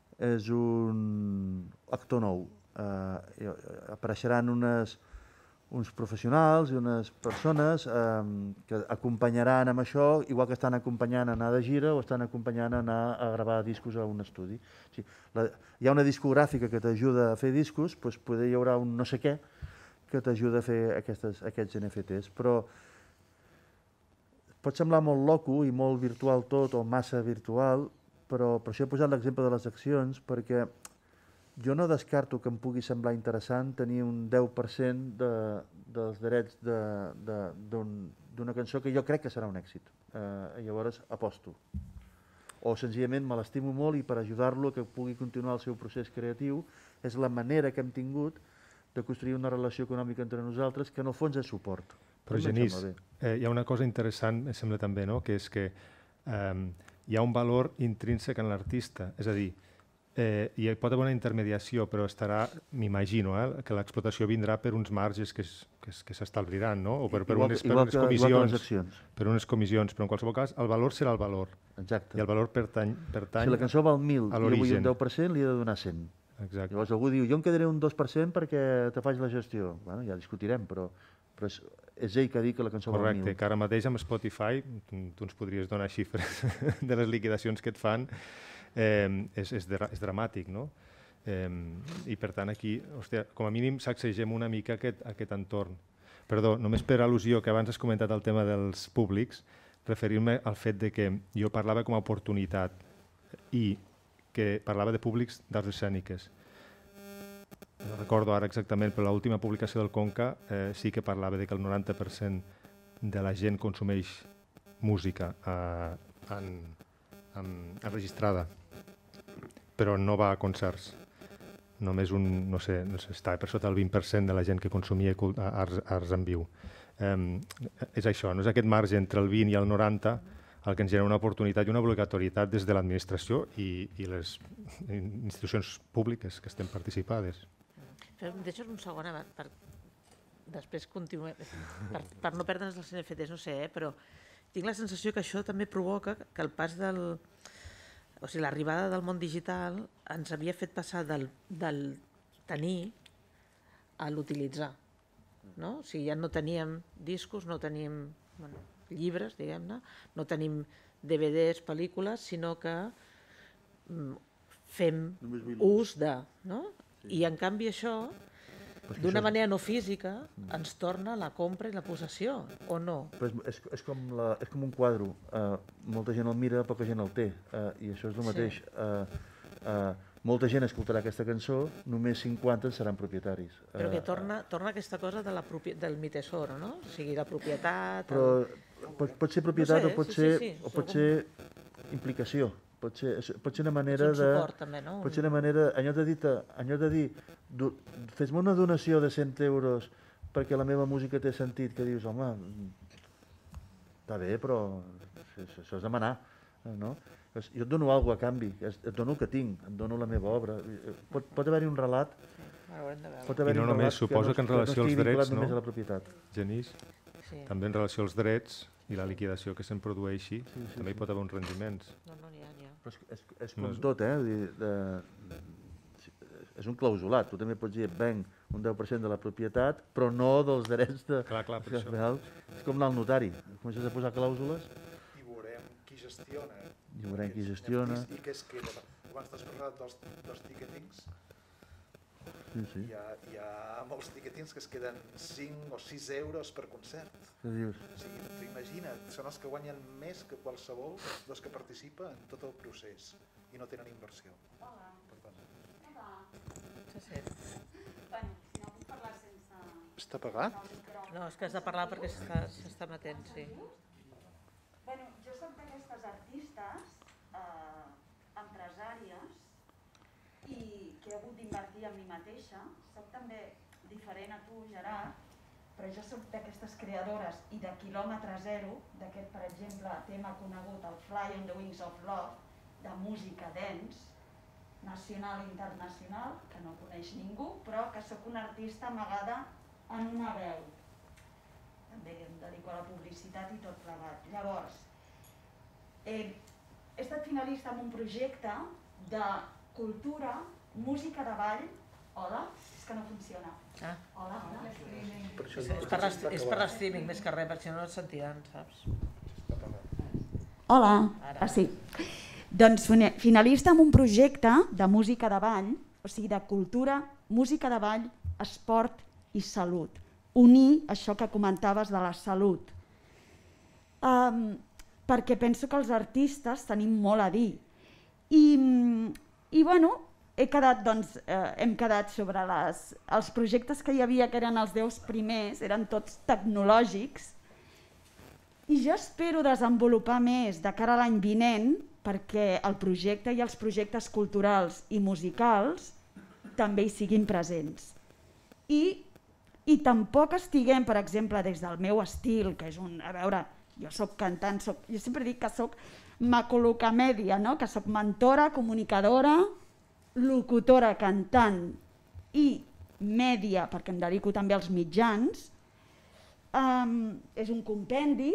actor nou. Apareixeran uns professionals i unes persones que acompanyaran amb això, igual que estan acompanyant a anar de gira o estan acompanyant a anar a gravar discos a un estudi. Hi ha una discogràfica que t'ajuda a fer discos, doncs poder hi haurà un no sé què que t'ajuda a fer aquests NFTs, però pot semblar molt loco i molt virtual tot, o massa virtual, però per això he posat l'exemple de les accions, perquè jo no descarto que em pugui semblar interessant tenir un 10% dels drets d'una cançó que jo crec que serà un èxit. Llavors aposto. O senzillament me l'estimo molt i per ajudar-lo que pugui continuar el seu procés creatiu és la manera que hem tingut de construir una relació econòmica entre nosaltres que en el fons és suport. Però Genís, hi ha una cosa interessant, em sembla també, no? Que és que hi ha un valor intrínsec en l'artista, és a dir, hi pot haver una intermediació, però estarà, m'imagino, que l'explotació vindrà per uns marges que s'establiran, no? O per unes comissions, però en qualsevol cas el valor serà el valor. Exacte. I el valor pertany si la cançó val 1.000 i jo vull un 10%, li he de donar 100. Exacte. Llavors algú diu, jo em quedaré un 2% perquè te faig la gestió. Bueno, ja discutirem, però és ell que ha dit que la cançó val 1.000. Correcte, que ara mateix amb Spotify, tu ens podries donar xifres de les liquidacions que et fan, és dramàtic, no? I per tant aquí, hòstia, com a mínim sacsegem una mica aquest entorn. Perdó, només per al·lusió, que abans has comentat el tema dels públics, referir-me al fet de que jo parlava com a oportunitat i que parlava de públics d'arts escèniques. No recordo ara exactament, però l'última publicació del Conca sí que parlava de que el 90% de la gent consumeix música enregistrada, però no va a concerts. Només no sé, està per sota del 20% de la gent que consumia arts en viu. És això, no és aquest marge entre el 20 i el 90 el que ens genera una oportunitat i una obligatorietat des de l'administració i les institucions públiques que estem participades. Deixa'm un segon, després continuem, per no perdre'ns els NFTs, no sé, però tinc la sensació que això també provoca que el pas o sigui, l'arribada del món digital ens havia fet passar del tenir a l'utilitzar. No? O sigui, ja no teníem discos, no teníem llibres, diguem-ne, no tenim DVDs, pel·lícules, sinó que fem ús de... No? I en canvi això, d'una manera no física, ens torna la compra i la possessió, o no? És com un quadre. Molta gent el mira, poca gent el té. I això és el mateix. Molta gent escoltarà aquesta cançó, només 50 seran propietaris. Però que torna aquesta cosa del mi tesoro, no? O sigui, la propietat... Però pot ser propietat o pot ser implicació. Pot ser una manera de... suport, també, no? Pot ser una manera... Allò de dir, fes-me una donació de 100 euros perquè la meva música té sentit, que dius, home, està bé, però això és demanar, no? Jo et dono alguna cosa a canvi, et dono el que tinc, et dono la meva obra. Pot haver-hi un relat... I no només, suposo que en relació als drets, no? A la propietat. Genís, també en relació als drets i la liquidació que se'n produeixi, també hi pot haver uns rendiments. No, n'hi ha. És com tot, és un clausulat. Tu també pots dir, venc un 10% de la propietat, però no dels drets de... Clar, per això. És com anar al notari. Comences a posar clàusules... I veurem qui gestiona. I què es queda. Abans t'has parlat dels ticketing. Sí. Hi ha molts ticketing que es queden 5 o 6 euros per concert. Què dius? O sigui, imagina't, són els que guanyen més que qualsevol dels que participa en tot el procés i no tenen inversió. Hola. Hola. Sí. Bueno, si no puc parlar sense... Està pagat? No, és que has de parlar perquè s'està matent, sí. Bueno, jo soc d'aquestes artistes empresàries i que he hagut d'invertir en mi mateixa. Soc també diferent a tu, Gerard, però jo soc d'aquestes creadores i de quilòmetre zero, d'aquest, per exemple, tema conegut, el Fly on the Wings of Love, de música dance, nacional i internacional, que no coneix ningú, però que sóc una artista amagada en una veu. També em dedico a la publicitat i tot plegat. Llavors, he estat finalista en un projecte de cultura, música de ball... Hola? És que no funciona. Hola. És per l'streaming més que res, perquè si no et sentiran, saps? Hola. Sí. Doncs finalista en un projecte de música de ball, o sigui, de cultura, música de ball, esport i salut. Unir això que comentaves de la salut. Perquè penso que els artistes tenim molt a dir. I bueno, hem quedat sobre els projectes que hi havia, que eren els 10 primers, eren tots tecnològics, i jo espero desenvolupar més de cara a l'any vinent, perquè el projecte i els projectes culturals i musicals també hi siguin presents. I tampoc estiguem, per exemple, des del meu estil, que és un... A veure, jo soc cantant, jo sempre dic que soc macolocamèdia, no? Que soc mentora, comunicadora, locutora, cantant i mèdia, perquè em dedico també als mitjans. És un compendi.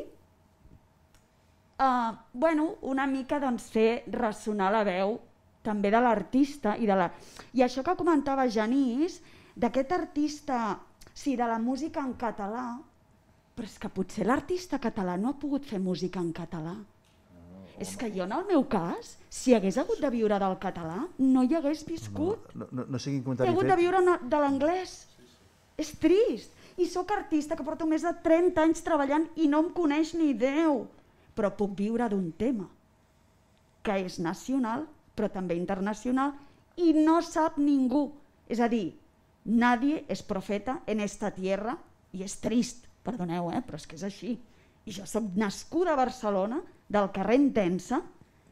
Una mica fer ressonar la veu també de l'artista i això que comentava Genís, d'aquest artista, sí, de la música en català, però és que potser l'artista català no ha pogut fer música en català. És que jo, en el meu cas, si hagués hagut de viure del català, no hi hagués viscut. No siguin He comentaris hagut de viure de l'anglès. És trist. I sóc artista que porto més de 30 anys treballant i no em coneix ni Déu. Però puc viure d'un tema que és nacional, però també internacional, i no sap ningú. És a dir, nadie es profeta en esta tierra, i és trist, perdoneu, però és que és així. I jo soc nascuda a Barcelona, del carrer Entença,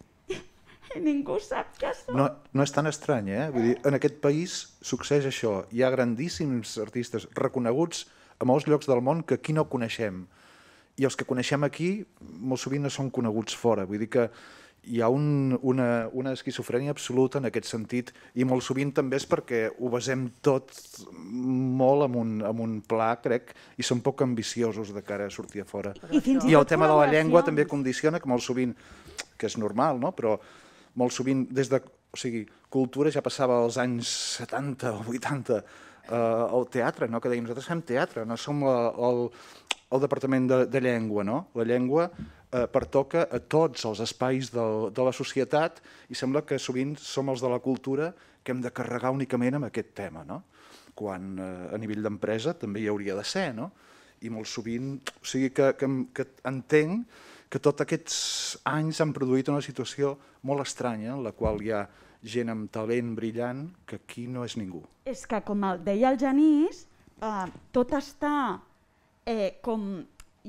i ningú sap què soc. No és tan estrany, Vull dir, en aquest país succeeix això. Hi ha grandíssims artistes reconeguts a molts llocs del món que aquí no coneixem. I els que coneixem aquí molt sovint no són coneguts fora. Vull dir que hi ha una esquizofrènia absoluta en aquest sentit, i molt sovint també és perquè ho basem tot molt en un pla, crec, i som poc ambiciosos de cara a sortir a fora. I el tema de la llengua també condiciona, que molt sovint, que és normal, no? Però molt sovint des de... O sigui, cultura ja passava als anys 70 o 80, el teatre, no? Que dèiem, nosaltres fem teatre, no som el departament de llengua, no? La llengua pertoca a tots els espais de la societat, i sembla que sovint som els de la cultura que hem de carregar únicament amb aquest tema, no? Quan a nivell d'empresa també hi hauria de ser, no? I molt sovint, o sigui que entenc que tots aquests anys han produït una situació molt estranya, en la qual hi ha gent amb talent brillant que aquí no és ningú. És que, com deia el Genís, tot està com...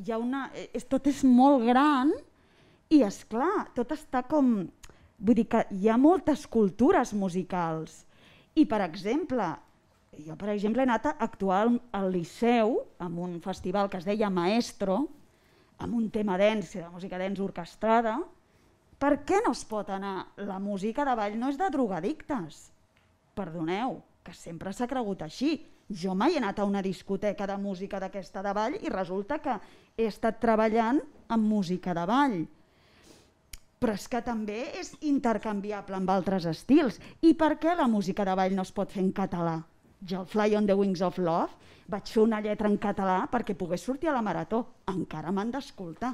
tot és molt gran i, esclar, tot està com... Vull dir que hi ha moltes cultures musicals. I, per exemple, jo he anat a actuar al Liceu amb un festival que es deia Maestro, amb un tema dance, de música dance orquestrada. Per què no es pot anar? La música de ball no és de drogadictes. Perdoneu, que sempre s'ha cregut així. Jo mai he anat a una discoteca de música d'aquesta de ball i resulta que he estat treballant amb música de ball. Però és que també és intercanviable amb altres estils. I per què la música de ball no es pot fer en català? Jo, el Fly on the Wings of Love, vaig fer una lletra en català perquè pogués sortir a la marató. Encara m'han d'escoltar.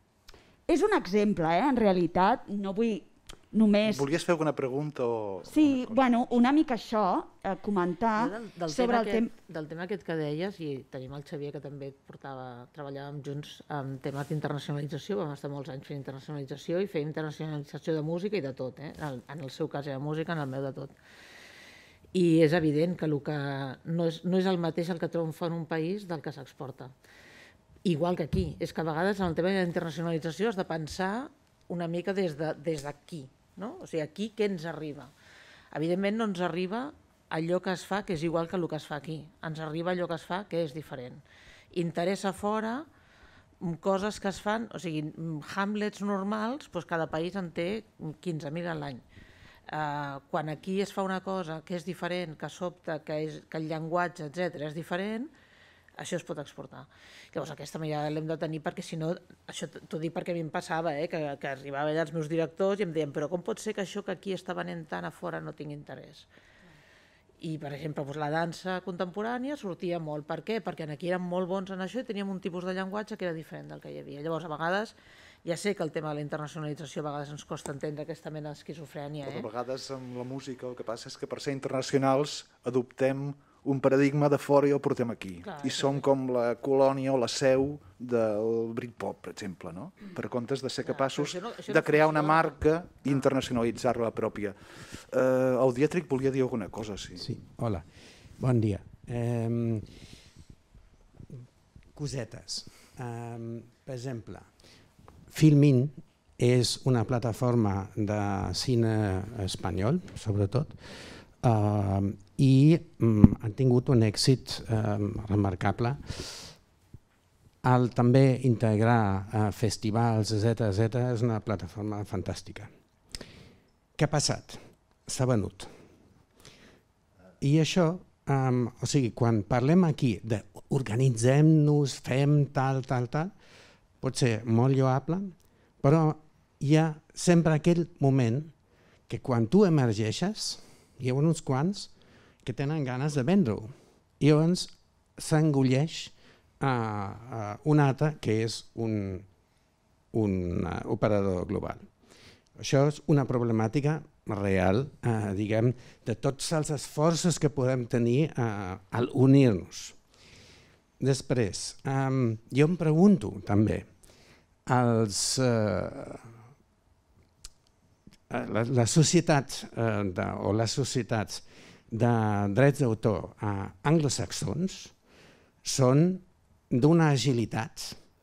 És un exemple, en realitat, no vull només... Volies fer alguna pregunta o... Sí, bueno, una mica això, comentar sobre el tema... Del tema aquest que deies, i tenim el Xavier, que també treballàvem junts amb temes d'internacionalització, vam estar molts anys fent internacionalització i fèiem internacionalització de música i de tot, en el seu cas era música, en el meu de tot. I és evident que el que no és el mateix el que triomfa en un país del que s'exporta. Igual que aquí, és que a vegades en el tema de la internacionalització has de pensar una mica des d'aquí, no? O sigui, aquí què ens arriba? Evidentment no ens arriba allò que es fa que és igual que el que es fa aquí, ens arriba allò que es fa que és diferent. Interessa fora coses que es fan, o sigui, Hamlets normals, doncs cada país en té 15.000 a l'any. Quan aquí es fa una cosa que és diferent, que sobta, que el llenguatge, etc., és diferent, això es pot exportar. Llavors aquesta mirada l'hem de tenir perquè si no, això t'ho dic perquè a mi em passava, que arribava allà els meus directors i em deien però com pot ser que això que aquí està venent tant a fora no tingui interès? I, per exemple, la dansa contemporània sortia molt. Per què? Perquè aquí érem molt bons en això i teníem un tipus de llenguatge que era diferent del que hi havia. Llavors, a vegades, ja sé que el tema de la internacionalització a vegades ens costa entendre aquesta mena d'esquizofrènia. Però a vegades amb la música el que passa és que per ser internacionals adoptem un paradigma de fora i el portem aquí. Clar, I som com la colònia o la seu del Britpop, per exemple, no? Per comptes de ser capaços de crear una marca i internacionalitzar-la pròpia. El Dietrich volia dir alguna cosa, sí. Sí, hola, bon dia. Cosetes. Per exemple, Filmin és una plataforma de cine espanyol, sobretot, i han tingut un èxit remarcable al també integrar festivals, etc. És una plataforma fantàstica. Què ha passat? S'ha venut. I això, o sigui, quan parlem aquí d'organitzem-nos, fem tal, pot ser molt lloable, però hi ha sempre aquell moment que quan tu emergeixes, hi ha uns quants que tenen ganes de vendre-ho. I llavors s'engolleix un altre que és un operador global. Això és una problemàtica real, diguem, de tots els esforços que podem tenir al unir-nos. Després, jo em pregunto també, les societats de drets d'autor anglosaxons són d'una agilitat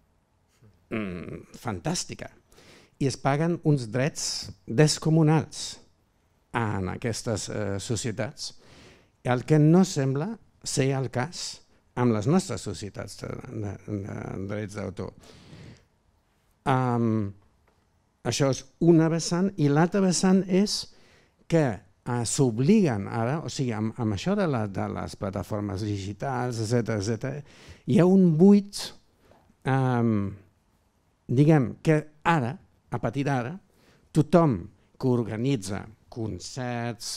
fantàstica i es paguen uns drets descomunals en aquestes societats, el que no sembla ser el cas amb les nostres societats de drets d'autor. Això és una vessant i l'altra vessant és que s'obliguen ara, o sigui, amb això de les plataformes digitals, etc., hi ha un buit, diguem, que ara, a partir d'ara, tothom que organitza concerts,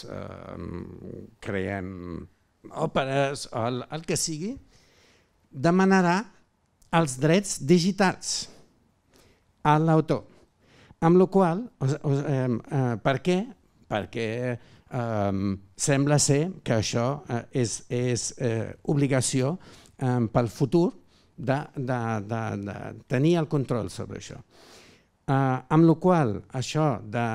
creem òperes, el que sigui, demanarà els drets digitals a l'autor. Amb la qual cosa, per què? Perquè sembla ser que això és obligació pel futur de tenir el control sobre això. Amb la qual cosa, això de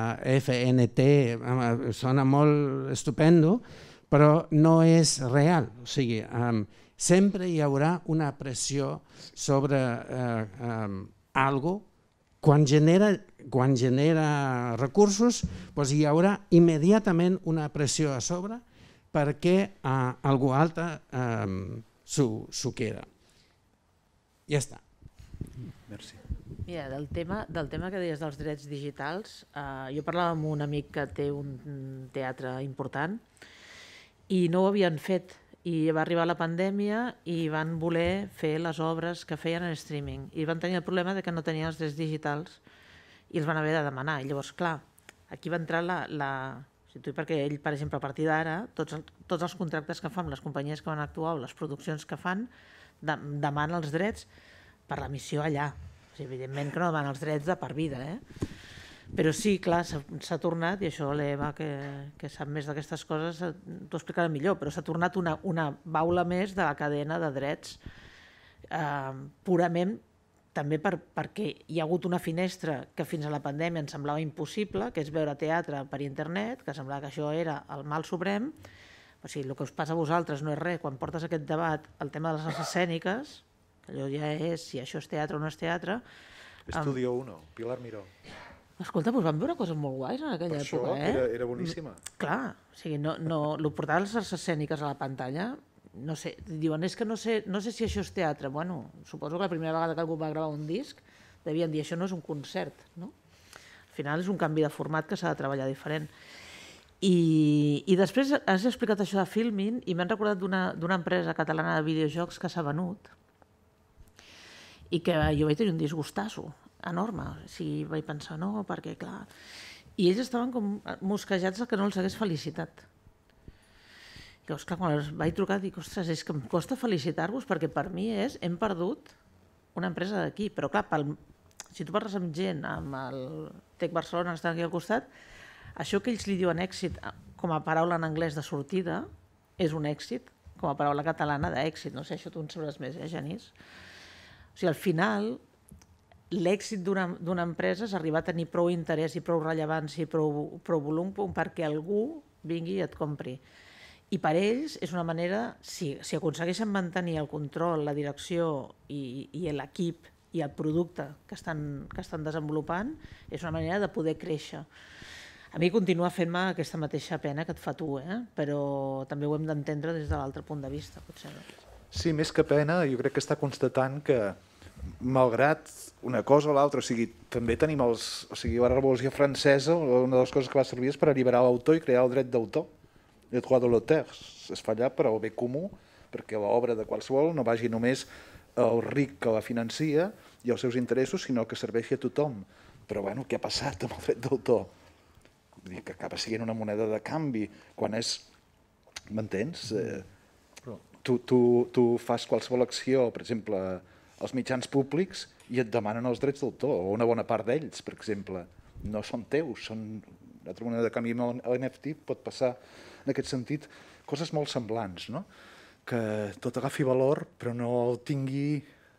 FNT sona molt estupendo, però no és real. O sigui, sempre hi haurà una pressió sobre algo. Quan genera recursos, doncs hi haurà immediatament una pressió a sobre perquè algú altre s'ho queda. Ja està. Merci. Mira, del tema que deies dels drets digitals, jo parlava amb un amic que té un teatre important i no ho havien fet. I va arribar la pandèmia i van voler fer les obres que feien en streaming. I van tenir el problema de que no tenien els drets digitals i els van haver de demanar. I llavors, clar, aquí va entrar perquè ell, per exemple, a partir d'ara, tots els contractes que fa amb les companyies que van actuar o les produccions que fan, demanen els drets per l'emissió allà. O sigui, evidentment que no demanen els drets de per vida, Però sí, clar, s'ha tornat, i això l'Eva, que sap més d'aquestes coses, t'ho explicarà millor, però s'ha tornat una baula més de la cadena de drets purament també perquè hi ha hagut una finestra que fins a la pandèmia ens semblava impossible, que és veure teatre per internet, que semblava que això era el mal suprem. O sigui, el que us passa a vosaltres no és res. Quan portes aquest debat, el tema de les arts escèniques, que allò ja és si això és teatre o no és teatre... Estudio 1, Pilar Miró. Escolta, doncs vam veure coses molt guais en aquella època, Era boníssima. Clar, o sigui, el portar les arts escèniques a la pantalla, no sé, diuen, és que no sé si això és teatre. Bueno, suposo que la primera vegada que algú va gravar un disc devien dir, això no és un concert, no? Al final és un canvi de format que s'ha de treballar diferent. I després has explicat això de Filmin i m'han recordat d'una empresa catalana de videojocs que s'ha venut i que jo vaig tenir un disgustasso enorme. O sigui, vaig pensar, no, perquè clar... I ells estaven com mosquejats que no els hagués felicitat. Llavors, clar, quan els vaig trucar, dic, ostres, és que em costa felicitar-vos perquè per mi hem perdut una empresa d'aquí. Però clar, si tu parles amb gent, amb el Tec Barcelona, que està aquí al costat, això que ells li diuen èxit com a paraula en anglès de sortida és un èxit com a paraula catalana d'èxit. No sé, això tu en sabràs més, Genís? O sigui, al final, l'èxit d'una empresa és arribar a tenir prou interès i prou rellevància i prou volum perquè algú vingui i et compri. I per ells és una manera, si aconsegueixen mantenir el control, la direcció i l'equip i el producte que estan desenvolupant, és una manera de poder créixer. A mi continua fent-me aquesta mateixa pena que et fa tu, però també ho hem d'entendre des de l'altre punt de vista, potser. Sí, més que pena, jo crec que està constatant que, malgrat una cosa o l'altra, o sigui, també tenim la Revolució Francesa, una de les coses que va servir és per alliberar l'autor i crear el dret d'autor. El droit de l'auteur es fa allà per al bé comú, perquè l'obra de qualsevol no vagi només al ric que la financia i els seus interessos, sinó que serveixi a tothom. Però, bueno, què ha passat amb el dret d'autor? Vull dir que acaba sent una moneda de canvi, quan és... M'entens? Tu fas qualsevol acció, per exemple, als mitjans públics, i et demanen els drets d'autor, o una bona part d'ells, per exemple. No són teus, són una altra moneda de canvi. Amb l'NFT pot passar, en aquest sentit, coses molt semblants, no? Que tot agafi valor, però no tingui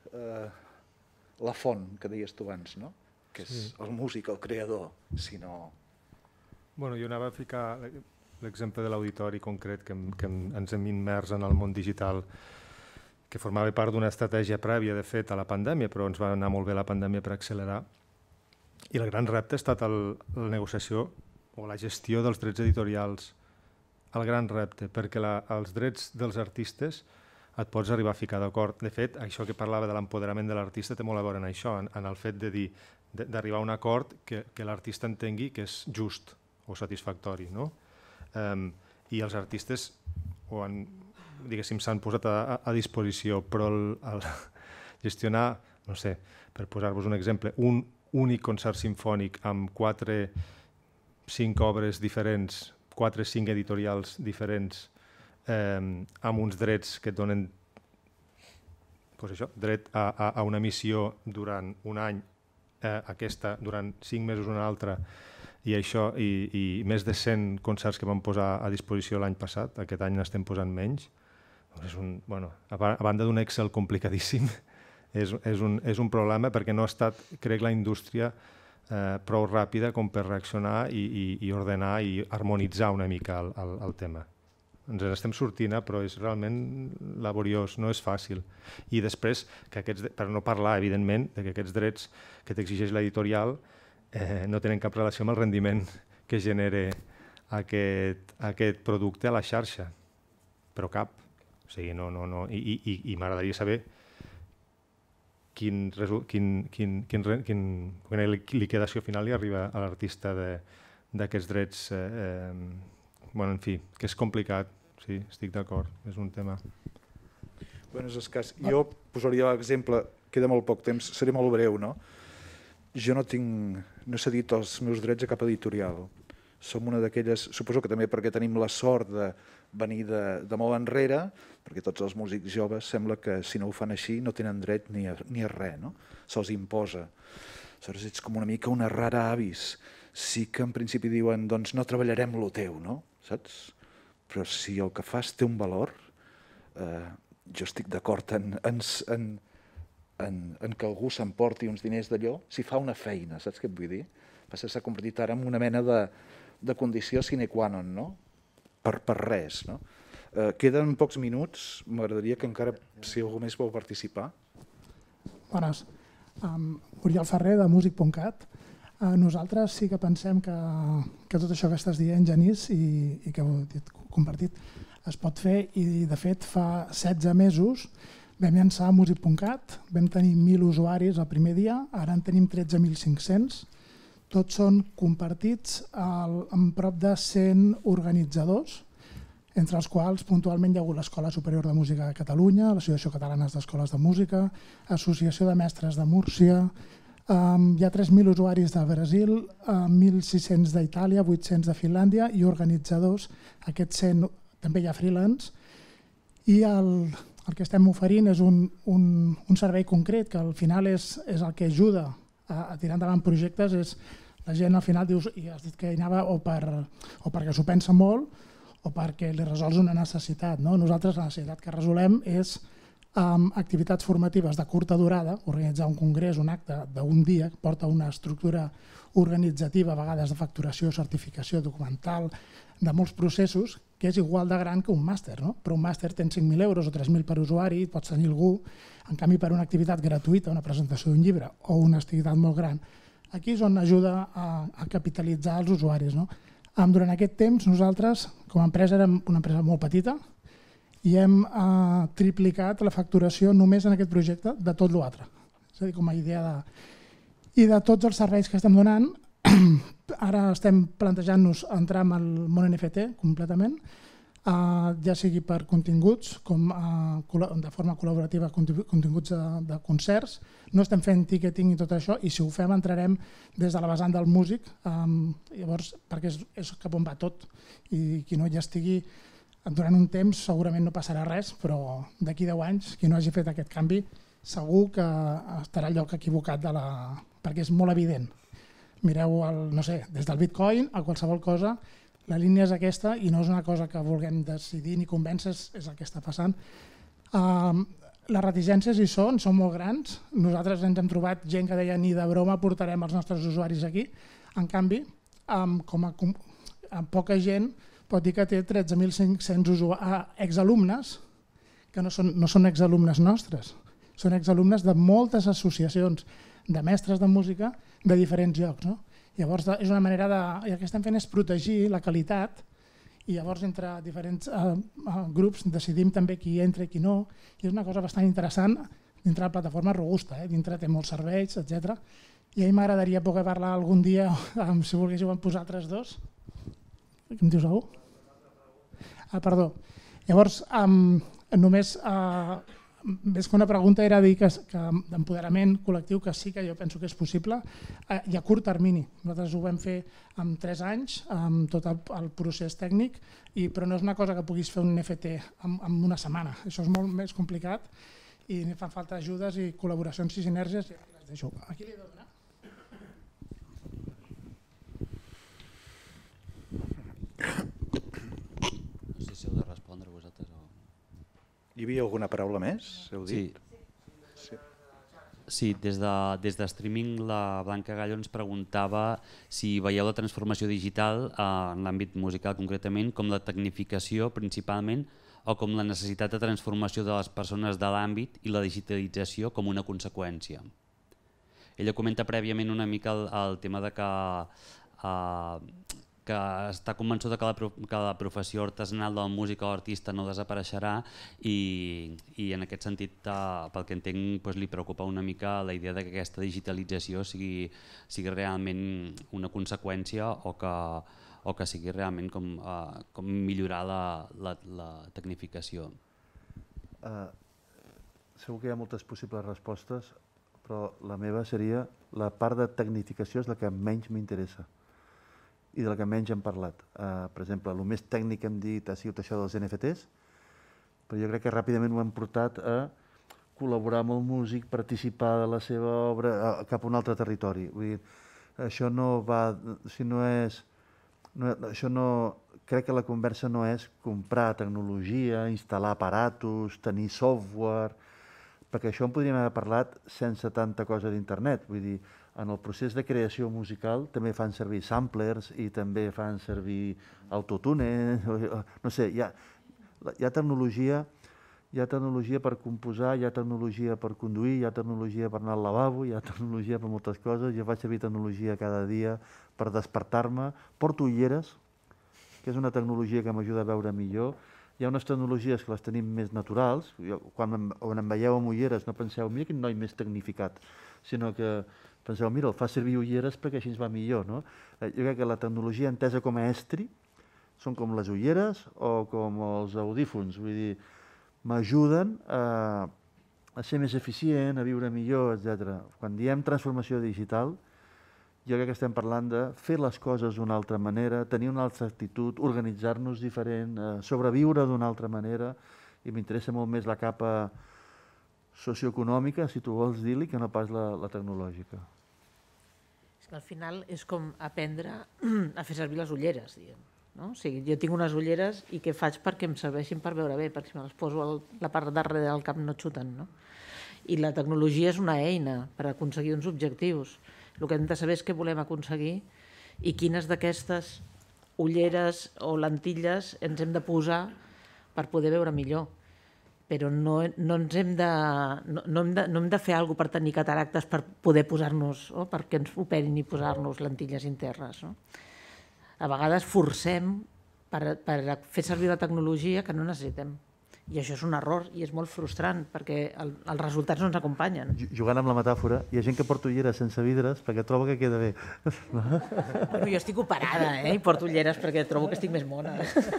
la font, que deies tu abans, no? Que és el músic, el creador, sinó... Bueno, jo anava a ficar l'exemple de l'auditori concret que ens hem immers en el món digital, que formava part d'una estratègia prèvia, de fet, a la pandèmia, però ens va anar molt bé la pandèmia per accelerar. I el gran repte ha estat la negociació o la gestió dels drets editorials. El gran repte, perquè els drets dels artistes et pots arribar a ficar d'acord. De fet, això que parlava de l'empoderament de l'artista té molt a veure en això, en el fet de dir, d'arribar a un acord que l'artista entengui que és just o satisfactori, no? I els artistes diguéssim, s'han posat a disposició, però gestionar, no sé, per posar-vos un exemple, un únic concert sinfònic amb 4-5 obres diferents, 4-5 editorials diferents, amb uns drets que et donen dret a una emissió durant un any, aquesta durant 5 mesos una altra, i això, i més de 100 concerts que vam posar a disposició l'any passat, aquest any n'estem posant menys. A banda d'un Excel complicadíssim, és un problema perquè no ha estat, crec, la indústria prou ràpida com per reaccionar i ordenar i harmonitzar una mica el tema. Ens n'estem sortint, però és realment laboriós, no és fàcil. I després, per no parlar, evidentment, que aquests drets que t'exigeix l'editorial no tenen cap relació amb el rendiment que genera aquest producte a la xarxa, però cap. O sigui, no. I m'agradaria saber quina liquidació final li arriba a l'artista d'aquests drets. En fi, que és complicat, sí, estic d'acord, és un tema. És escàs. Jo posaria l'exemple, queda molt poc temps, seré molt breu, no? Jo no he cedit els meus drets a cap editorial. Som una d'aquelles, suposo que també perquè tenim la sort de venir de molt enrere, perquè tots els músics joves sembla que si no ho fan així no tenen dret ni a res, no? Se'ls imposa. Aleshores ets com una mica una rara avis. Sí que en principi diuen, doncs no treballarem lo teu, no? Saps? Però si el que fas té un valor, jo estic d'acord en que algú s'emporti uns diners d'allò, si fa una feina, saps què et vull dir? S'ha convertit ara en una mena de condició sine qua non, no? Per res, no? Queden pocs minuts, m'agradaria que encara, si algú més vol participar. Bones. Oriol Ferrer, de music.cat. Nosaltres sí que pensem que tot això que estàs dient, Genís, i que heu compartit, es pot fer, i de fet fa 16 mesos vam llançar music.cat, vam tenir 1.000 usuaris el primer dia, ara en tenim 13.500, tots són compartits amb prop de 100 organitzadors, entre els quals puntualment hi ha hagut l'Escola Superior de Música de Catalunya, l'Associació Catalana d'Escoles de Música, Associació de Mestres de Múrcia, hi ha 3.000 usuaris de Brasil, 1.600 d'Itàlia, 800 de Finlàndia i organitzadors, aquests 100 també hi ha freelance, i el que estem oferint és un servei concret que al final és el que ajuda a tirar endavant projectes. La gent al final dius, i has dit que hi anava o perquè s'ho pensa molt o perquè li resols una necessitat. Nosaltres la necessitat que resolem és activitats formatives de curta durada, organitzar un congrés, un acte d'un dia, que porta una estructura organitzativa, a vegades de facturació, certificació, documental, de molts processos, que és igual de gran que un màster, però un màster tens 5.000 euros o 3.000 per usuari, pots tenir algú, en canvi per una activitat gratuïta, una presentació d'un llibre o una activitat molt gran, aquí és on ajuda a capitalitzar els usuaris. Durant aquest temps nosaltres com a empresa érem una empresa molt petita i hem triplicat la facturació només en aquest projecte de tot l'altre. És a dir, com a idea de... I de tots els serveis que estem donant, ara estem plantejant-nos entrar en el món NFT completament, ja sigui per continguts, com de forma col·laborativa, continguts de concerts. No estem fent ticketing i tot això, i si ho fem entrarem des de la vessant del músic, llavors perquè és cap on va tot, i qui no hi estigui durant un temps segurament no passarà res, però d'aquí 10 anys, qui no hagi fet aquest canvi, segur que estarà al lloc equivocat perquè és molt evident. Mireu, no sé, des del Bitcoin a qualsevol cosa, la línia és aquesta i no és una cosa que vulguem decidir ni convèncer, és el que està passant. Les reticències hi són molt grans. Nosaltres ens hem trobat gent que deia ni de broma portarem els nostres usuaris aquí. En canvi, amb poca gent pot dir que té 13.500 exalumnes, que no són exalumnes nostres, són exalumnes de moltes associacions de mestres de música de diferents llocs. Llavors, és una manera el que estem fent és protegir la qualitat i llavors entre diferents grups decidim també qui entra i qui no, i és una cosa bastant interessant dintre la plataforma robusta, dintre té molts serveis, etc. I a mi m'agradaria poder parlar algun dia, si volguéssiu en posar altres dos. Em dius alguna cosa? Perdó. Llavors, només més que una pregunta era dir que d'empoderament col·lectiu, que sí que jo penso que és possible, i a curt termini. Nosaltres ho vam fer en 3 anys, amb tot el procés tècnic, però no és una cosa que puguis fer un NFT en una setmana. Això és molt més complicat i fan falta ajudes i col·laboracions i sinergies. Aquí li he de donar. No sé si heu de respondre vosaltres o... Hi havia alguna paraula més? Heu dit? Sí, des de streaming la Blanca Gallo ens preguntava si veieu la transformació digital en l'àmbit musical concretament com la tecnificació principalment o com la necessitat de transformació de les persones de l'àmbit i la digitalització com una conseqüència. Ella comenta prèviament una mica el tema de que està convençuda que la professió artesanal del músic o artista no desapareixerà i en aquest sentit, pel que entenc, li preocupa una mica la idea que aquesta digitalització sigui realment una conseqüència o que sigui realment com millorar la tecnificació. Segur que hi ha moltes possibles respostes, però la meva seria la part de tecnificació és la que menys m'interessa i de la que menys hem parlat. Per exemple, el més tècnic que hem dit ha sigut això dels NFTs, però jo crec que ràpidament ho hem portat a col·laborar amb el músic, participar de la seva obra cap a un altre territori. Vull dir, això no va... Crec que la conversa no és comprar tecnologia, instal·lar aparatos, tenir software, perquè això en podríem haver parlat sense tanta cosa d'internet. Vull dir, en el procés de creació musical també fan servir samplers i també fan servir autotune, no sé, hi ha tecnologia per composar, hi ha tecnologia per conduir, hi ha tecnologia per anar al lavabo, hi ha tecnologia per moltes coses. Jo faig servir tecnologia cada dia per despertar-me, porto ulleres, que és una tecnologia que m'ajuda a veure millor. Hi ha unes tecnologies que les tenim més naturals, quan em veieu amb ulleres no penseu, mira quin noi més tecnificat, sinó que penseu, mira, el fa servir ulleres perquè així ens va millor. Jo crec que la tecnologia entesa com a estri són com les ulleres o com els audífons, vull dir, m'ajuden a ser més eficient, a viure millor, etc. Quan diem transformació digital, jo crec que estem parlant de fer les coses d'una altra manera, tenir una altra actitud, organitzar-nos diferent, sobreviure d'una altra manera, i m'interessa molt més la capa socioeconòmica, si tu vols dir-li, que no pas la tecnològica. És que al final és com aprendre a fer servir les ulleres, diguem. no? O sigui, jo tinc unes ulleres i què faig perquè em serveixin per veure bé, perquè si me les poso a la part de darrere del cap no xuten, no? I la tecnologia és una eina per aconseguir uns objectius. El que hem de saber és què volem aconseguir i quines d'aquestes ulleres o lentilles ens hem de posar per poder veure millor. Però no hem de fer alguna cosa per tenir cataractes per poder posar-nos, perquè ens operin i posar-nos lentilles internes. A vegades forcem per fer servir la tecnologia que no necessitem. I això és un error i és molt frustrant perquè els resultats no ens acompanyen. Jugant amb la metàfora, hi ha gent que porta ulleres sense vidres perquè troba que queda bé. Bueno, jo estic operada i porto ulleres perquè trobo que estic més mona.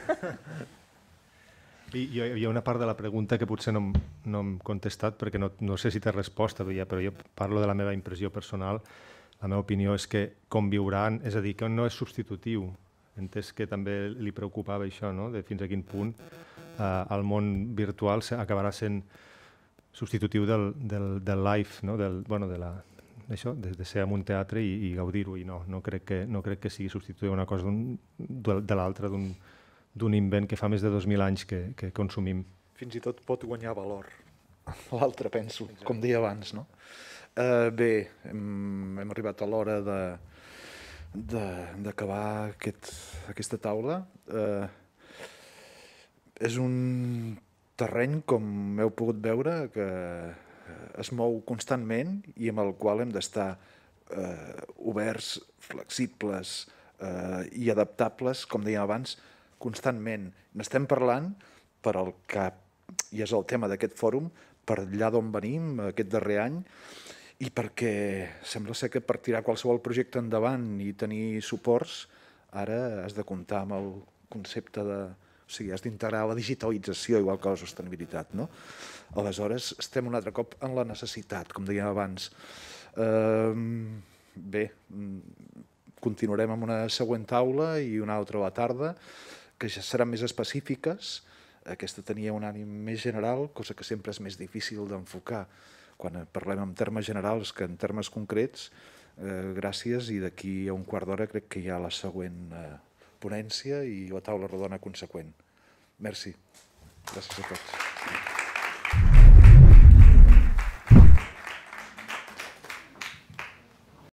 Hi ha una part de la pregunta que potser no hem contestat perquè no sé si té resposta, però jo parlo de la meva impressió personal. La meva opinió és que conviuran, és a dir, que no és substitutiu. He entès que també li preocupava això, no? De fins a quin punt el món virtual acabarà sent substitutiu del live, no? De ser en un teatre i gaudir-ho. I no crec que sigui substitutiu una cosa de l'altra, d'un invent que fa més de 2.000 anys que consumim. Fins i tot pot guanyar valor. L'altre, penso, com deia abans, no? Bé, hem arribat a l'hora d'acabar aquesta taula. És un terreny, com heu pogut veure, que es mou constantment i amb el qual hem d'estar oberts, flexibles i adaptables, com dèiem abans, constantment. N'estem parlant per al que i és el tema d'aquest fòrum, per allà d'on venim aquest darrer any, i perquè sembla ser que per tirar qualsevol projecte endavant i tenir suports, ara has de comptar amb el concepte de... O sigui, has d'integrar la digitalització igual que la sostenibilitat, no? Aleshores, estem un altre cop en la necessitat, com dèiem abans. Bé, continuarem amb una següent taula i una altra a la tarda, que ja seran més específiques. Aquesta tenia un ànim més general, cosa que sempre és més difícil d'enfocar quan parlem en termes generals que en termes concrets. Gràcies, i d'aquí a un quart d'hora crec que hi ha la següent ponència i la taula rodona conseqüent. Merci. Gràcies a tots.